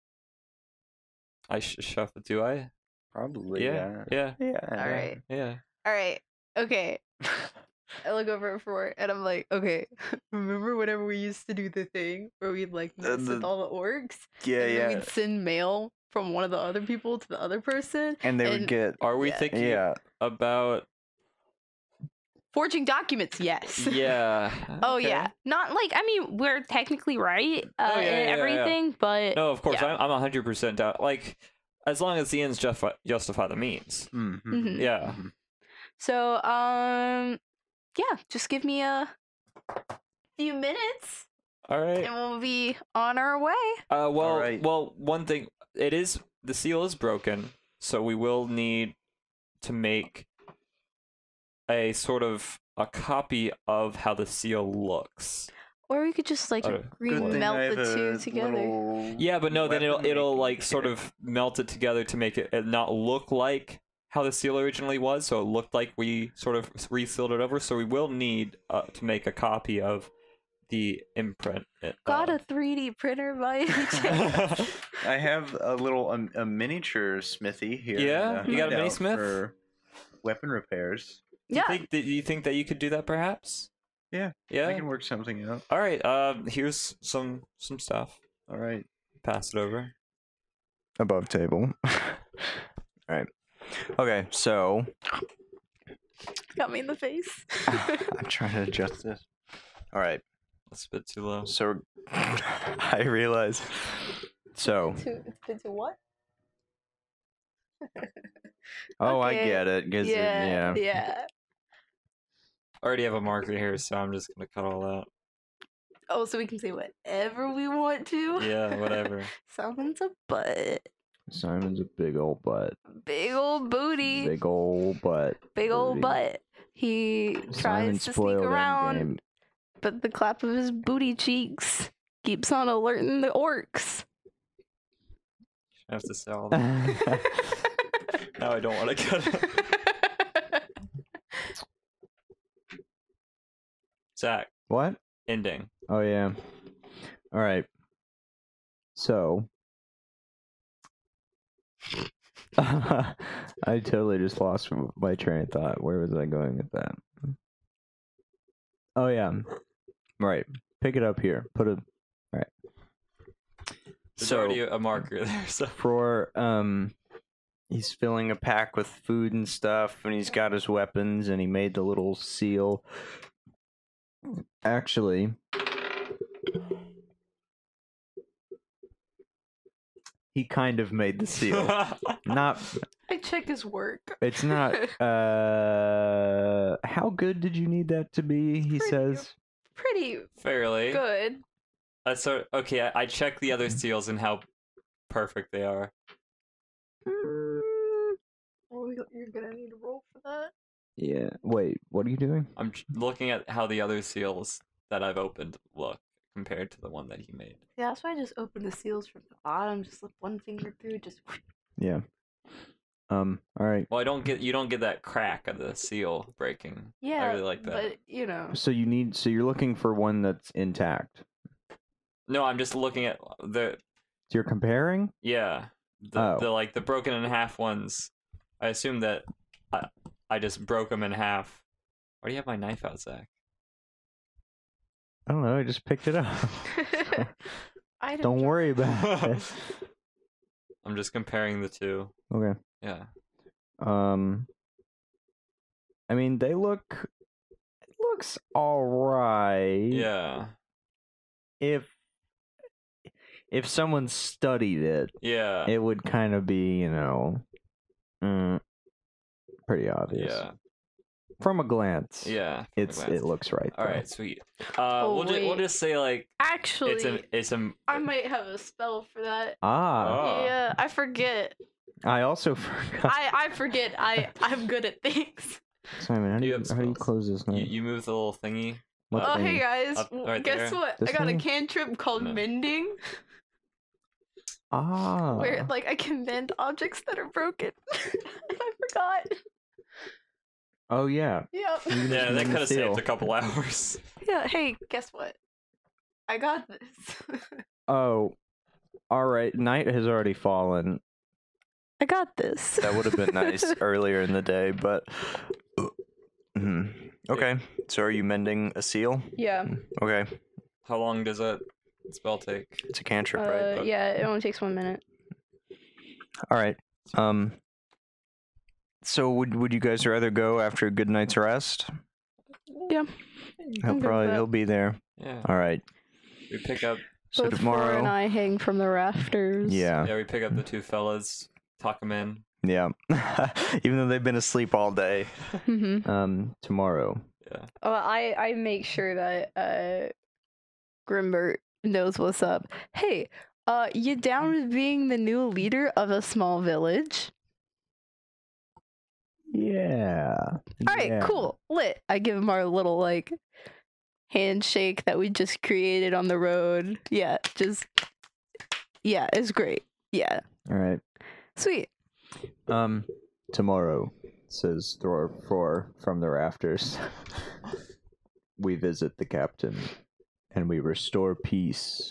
I sh- shuffle. Do I? Probably. Yeah. Yeah. Yeah. Yeah. All right. Yeah. All right. Okay. I look over at Fort and I'm like, okay, remember whenever we used to do the thing where we'd like The- mess with the- all the orcs? Yeah. and then Yeah. we'd send mail from one of the other people to the other person? And they would and- get. Are we Yeah. thinking Yeah. about? Forging documents, yes. Yeah. oh, okay. yeah. Not like, I mean, we're technically right uh, Oh, yeah, in yeah, yeah, yeah. everything, but. No, of course. Yeah. I'm. I'm one hundred percent down. Like, as long as the ends justify justify the means. Mm-hmm. Mhm. Yeah. So, um, yeah, just give me a few minutes All right. and we'll be on our way. Uh, well, Alright. well, one thing, it is the seal is broken, so we will need to make a sort of a copy of how the seal looks. Or we could just like Okay. remelt the two together. Yeah, but no, then it'll weapon it'll making like sort kit. of melt it together to make it, it not look like how the seal originally was. So it looked like we sort of resealed it over. So we will need uh, to make a copy of the imprint. uh, Got a three D printer by any chance? I have a little um, a miniature smithy here. Yeah? in the You got a mini hideout smith? for weapon repairs. Do you Yeah. think that you think that you could do that perhaps? Yeah, Yeah. I can work something out. All right. Um. Here's some some stuff. All right. Pass it over. Above table. All right. Okay, so Got me in the face. I'm trying to adjust this. All right. That's a bit too low. So I realize. So, to, to, to what? oh, I Okay. get it. 'Cause it- Yeah, yeah. yeah. I already have a marker here, so I'm just gonna cut all that. Oh, so we can say whatever we want to? Yeah, whatever. Someone's a butt. Simon's a big old butt. Big old booty. Big, Big old butt. old booty. butt. He tries Simon to sneak spoiled that around, game. but the clap of his booty cheeks keeps on alerting the orcs. I have to say all that. Now I don't want to cut it. Zach, What? ending. Oh yeah. All right. So I totally just lost my train of thought. Where was I going with that? Oh yeah. Right. Pick it up here. Put it. All right. There's So already a marker there, so for um, he's filling a pack with food and stuff, and he's got his weapons, and he made the little seal. Actually, he kind of made the seal. Not, I check his work. it's not. Uh, how good did you need that to be? He Pretty says. Pretty fairly. good. Uh, so okay, I, I checked the other seals and how perfect they are. Mm, oh, you- you're gonna need to roll for that. Yeah. Wait. What are you doing? I'm ch- looking at how the other seals that I've opened look compared to the one that he made. Yeah, that's why I just opened the seals from the bottom. Just slip one finger through. Just. Yeah. Um. All right. Well, I don't get you don't get that crack of the seal breaking. Yeah, I really like that. but you know. So you need. So you're looking for one that's intact. No, I'm just looking at the So you're comparing. yeah the Oh. the like the broken in half ones. I assume that I I just broke them in half. Why do you have my knife out, Zach? I don't know. I just picked it up. I Don't worry about it. I'm just comparing the two. Okay. Yeah. Um. I mean, they look. It looks all right. Yeah. If if someone studied it, Yeah. it would kind of be, you know, mm, pretty obvious. Yeah. From a glance. Yeah. from a It's glance. it looks right. All though. right, sweet. Uh, Oh, we'll just we'll wait. just say like Actually, it's a it's a I might have a spell for that. Ah, Oh. Yeah, I forget. I also forgot. I I forget. I I'm good at things. Simon, how do You you, have how do you spells. close this you, now? you move the little thingy. What Oh, thing? hey guys! Up- right Guess there. what? This I got thing? a cantrip called No. Mending, Ah. where like I can mend objects that are broken. I forgot. Oh yeah. Yep. You can Yeah, just that mend could the have seal. saved a couple hours. Yeah. Hey, guess what? I got this. Oh. All right. Night has already fallen. I got this. That would have been nice earlier in the day, but. Mhm. Okay. So are you mending a seal? Yeah. Okay. How long does that spell take? It's a cantrip, Uh, right? yeah. It only takes one minute. All right. Um. So would would you guys rather go after a good night's rest? Yeah. He'll I'm good probably with that. he'll be there. Yeah. All right. We pick up So Both Flora tomorrow. and I hang from the rafters. Yeah. yeah, we pick up the two fellas, tuck them in. Yeah. Even though they've been asleep all day. Mm-hmm. Um. Tomorrow. Yeah. Oh, I I make sure that uh, Grimbert knows what's up. Hey, uh, you down with being the new leader of a small village? Yeah. All right, Yeah. cool, lit. I give him our little like handshake that we just created on the road. Yeah, just yeah, it's great. Yeah, All right. sweet. Um. Tomorrow, says Thor Thor from the rafters. We visit the captain, and we restore peace.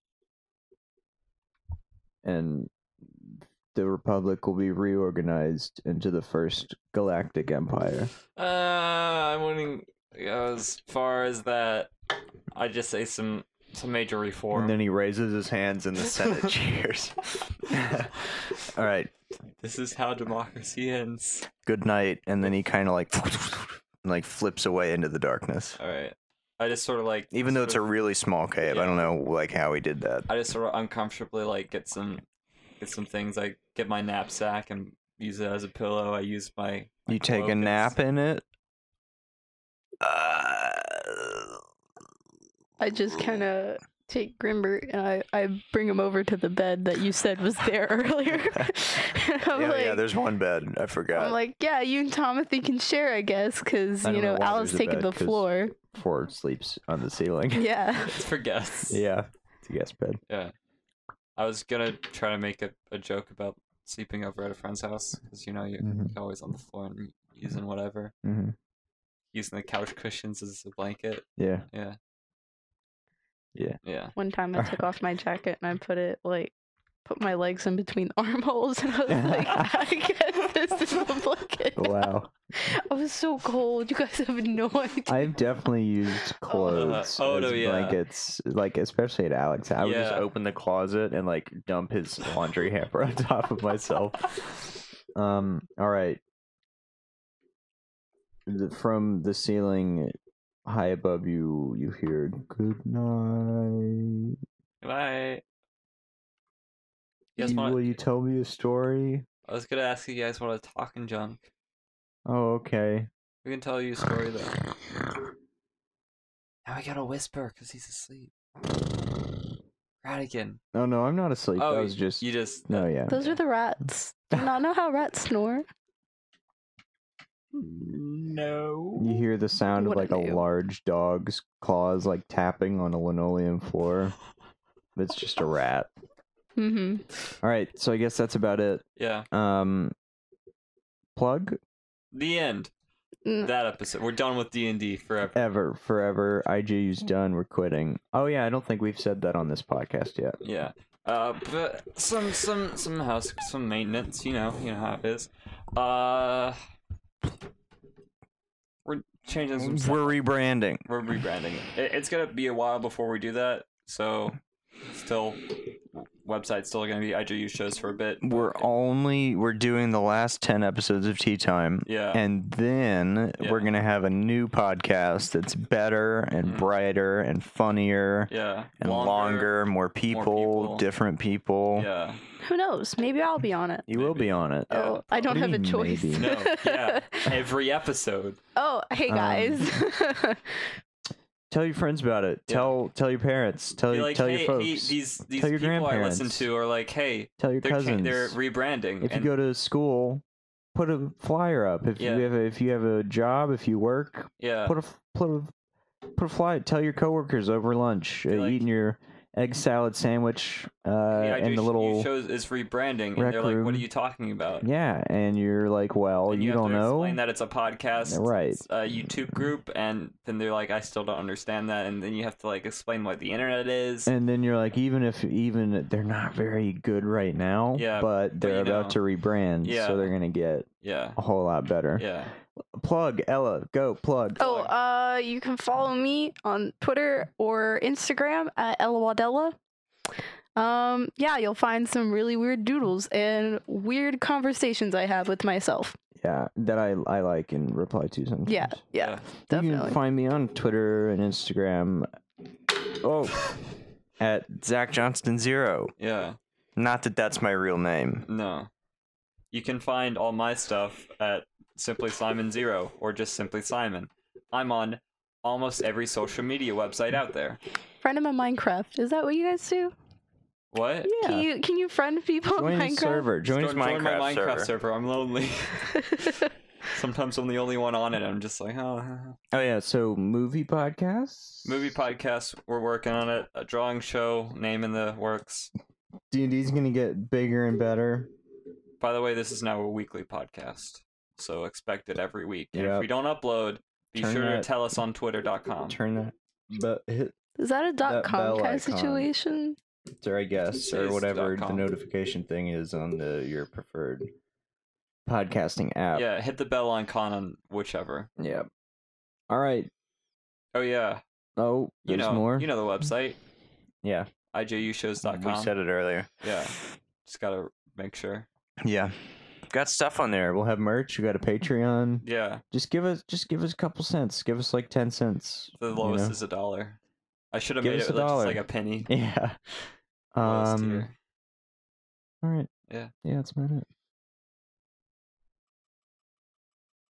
And the Republic will be reorganized into the first galactic empire. Uh, I wouldn't go as far as that. I just say some some major reform. And then he raises his hands and the Senate cheers. All right. This is how democracy ends. Good night. And then he kind of like like flips away into the darkness. All right. I just sort of like Even though sort it's a of- really small cave, I Yeah. don't know like how he did that. I just sort of uncomfortably like get some get some things. I get my knapsack and use it as a pillow. I use my. my You take cloak a as- nap in it. Uh, I just kind of take Grimbert and I I bring him over to the bed that you said was there earlier. I'm yeah, like, yeah, there's one bed. I forgot. I'm like, yeah, you and Timothy can share, I guess, because I you don't know know why Alice there's a taking bed, the 'cause- floor. Ford sleeps on the ceiling. Yeah. It's for guests. Yeah, it's a guest bed. Yeah. I was gonna try to make a, a joke about sleeping over at a friend's house because you know you're, Mhm. you're always on the floor and using whatever, hmm using the couch cushions as a blanket. Yeah. Yeah. Yeah. Yeah. One time I took off my jacket and I put it like put my legs in between armholes and I was like, I guess this is a blanket. now." Wow. I was so cold. You guys have no idea. I've definitely used clothes oh, as no, yeah. blankets, like especially at Alex. I would just Yeah. open the closet and like dump his laundry hamper on top of myself. Um. All right. The, from the ceiling, high above you, you hear "Good night." Good night. You guys You- want? Will you tell me a story? I was gonna ask you guys want to talk and junk. Oh, okay. We can tell you a story though. Now we gotta whisper because he's asleep. Radigan. Oh no, I'm not asleep. Oh, that was just you just no, yeah. Those are the rats. Do you not know how rats snore? No. You hear the sound of What a like a noob. large dog's claws like tapping on a linoleum floor. It's just a rat. Mm-hmm. All right, so I guess that's about it. Yeah. Um, plug The end. Mm. That episode. We're done with D and D forever. ever, forever. I J U's done. We're quitting. Oh yeah, I don't think we've said that on this podcast yet. Yeah. Uh, but some some some house some maintenance. You know. You know how it is. Uh. We're changing some stuff. We're rebranding. We're rebranding it. it. It's gonna be a while before we do that. So, still, website's still gonna be I J U shows for a bit. but- We're only we're doing the last ten episodes of Tea Time. Yeah. And then Yeah. we're gonna have a new podcast that's better and Mhm. brighter and funnier Yeah. and longer, more people, people. different people. Yeah. Who knows? Maybe I'll be on it. You will Maybe. be on it. Yeah. Oh, I don't What do have you a mean, choice. maybe? No. Yeah. Every episode. Oh, hey Um, guys. Tell your friends about it. Yeah. Tell tell your parents. Tell Be your like, tell hey, your folks. hey, these these Tell your people I listen grandparents. to are like, hey, tell your they're cha- cousins. they're rebranding. if you and go to school, put a flyer up. If Yeah. you have a, if you have a job, if you work, yeah, put a f- put a put a flyer. Tell your coworkers over lunch, uh, Be like- eating your egg salad sandwich, uh, yeah, and the you little shows is rebranding, and rec they're like, what room. are you talking about? yeah, and you're like, well, And you, have don't to know. explain that it's a podcast, Right. it's a YouTube group, and then they're like, I still don't understand that, and then you have to like explain what the internet is. And then you're like, even if even they're not very good right now, Yeah, but they're you about know. to rebrand, Yeah. so they're gonna get yeah, a whole lot better. yeah. Plug Ella, go plug. Oh, uh, you can follow me on Twitter or Instagram at Ella Wadella. Um, yeah, you'll find some really weird doodles and weird conversations I have with myself. Yeah, that I I like and reply to sometimes. Yeah, yeah, Yeah. You definitely. can find me on Twitter and Instagram. Oh, at Zach Johnston Zero. Yeah. Not that that's my real name. No. You can find all my stuff at Simply Simon Zero or just Simply Simon. I'm on almost every social media website out there. Friend of my Minecraft. Is that what you guys do? What? Yeah. Can you can you friend people Join on his Minecraft? server. Join his Join- join Minecraft, my Minecraft server. server. I'm lonely. Sometimes I'm the only one on it. I'm just like, oh. Oh yeah, so movie podcasts. Movie podcast. We're working on it. A drawing show. Name in the works. D and D's gonna get bigger and better. By the way, this is now a weekly podcast, so expect it every week. And if Yep. we don't upload, be Turn sure to that- tell us on twitter dot com. Turn that, but hit Is that a dot That com bell kind of icon. situation? there, I guess, It or says whatever dot the com. notification thing is on the your preferred podcasting app. Yeah, hit the bell icon on whichever. Yep. All right. Oh yeah, Oh, you there's know, more. you know the website Yeah, I J U shows dot com. we said it earlier. Yeah, just gotta make sure. Yeah, got stuff on there. We'll have merch. We got a Patreon. Yeah, Just give us, just give us a couple cents. Give us like ten cents. the you lowest know? is a dollar. I should have Give made us it a just dollar. like a penny. Yeah. Lowest Um. tier. All right. Yeah. Yeah, that's about it.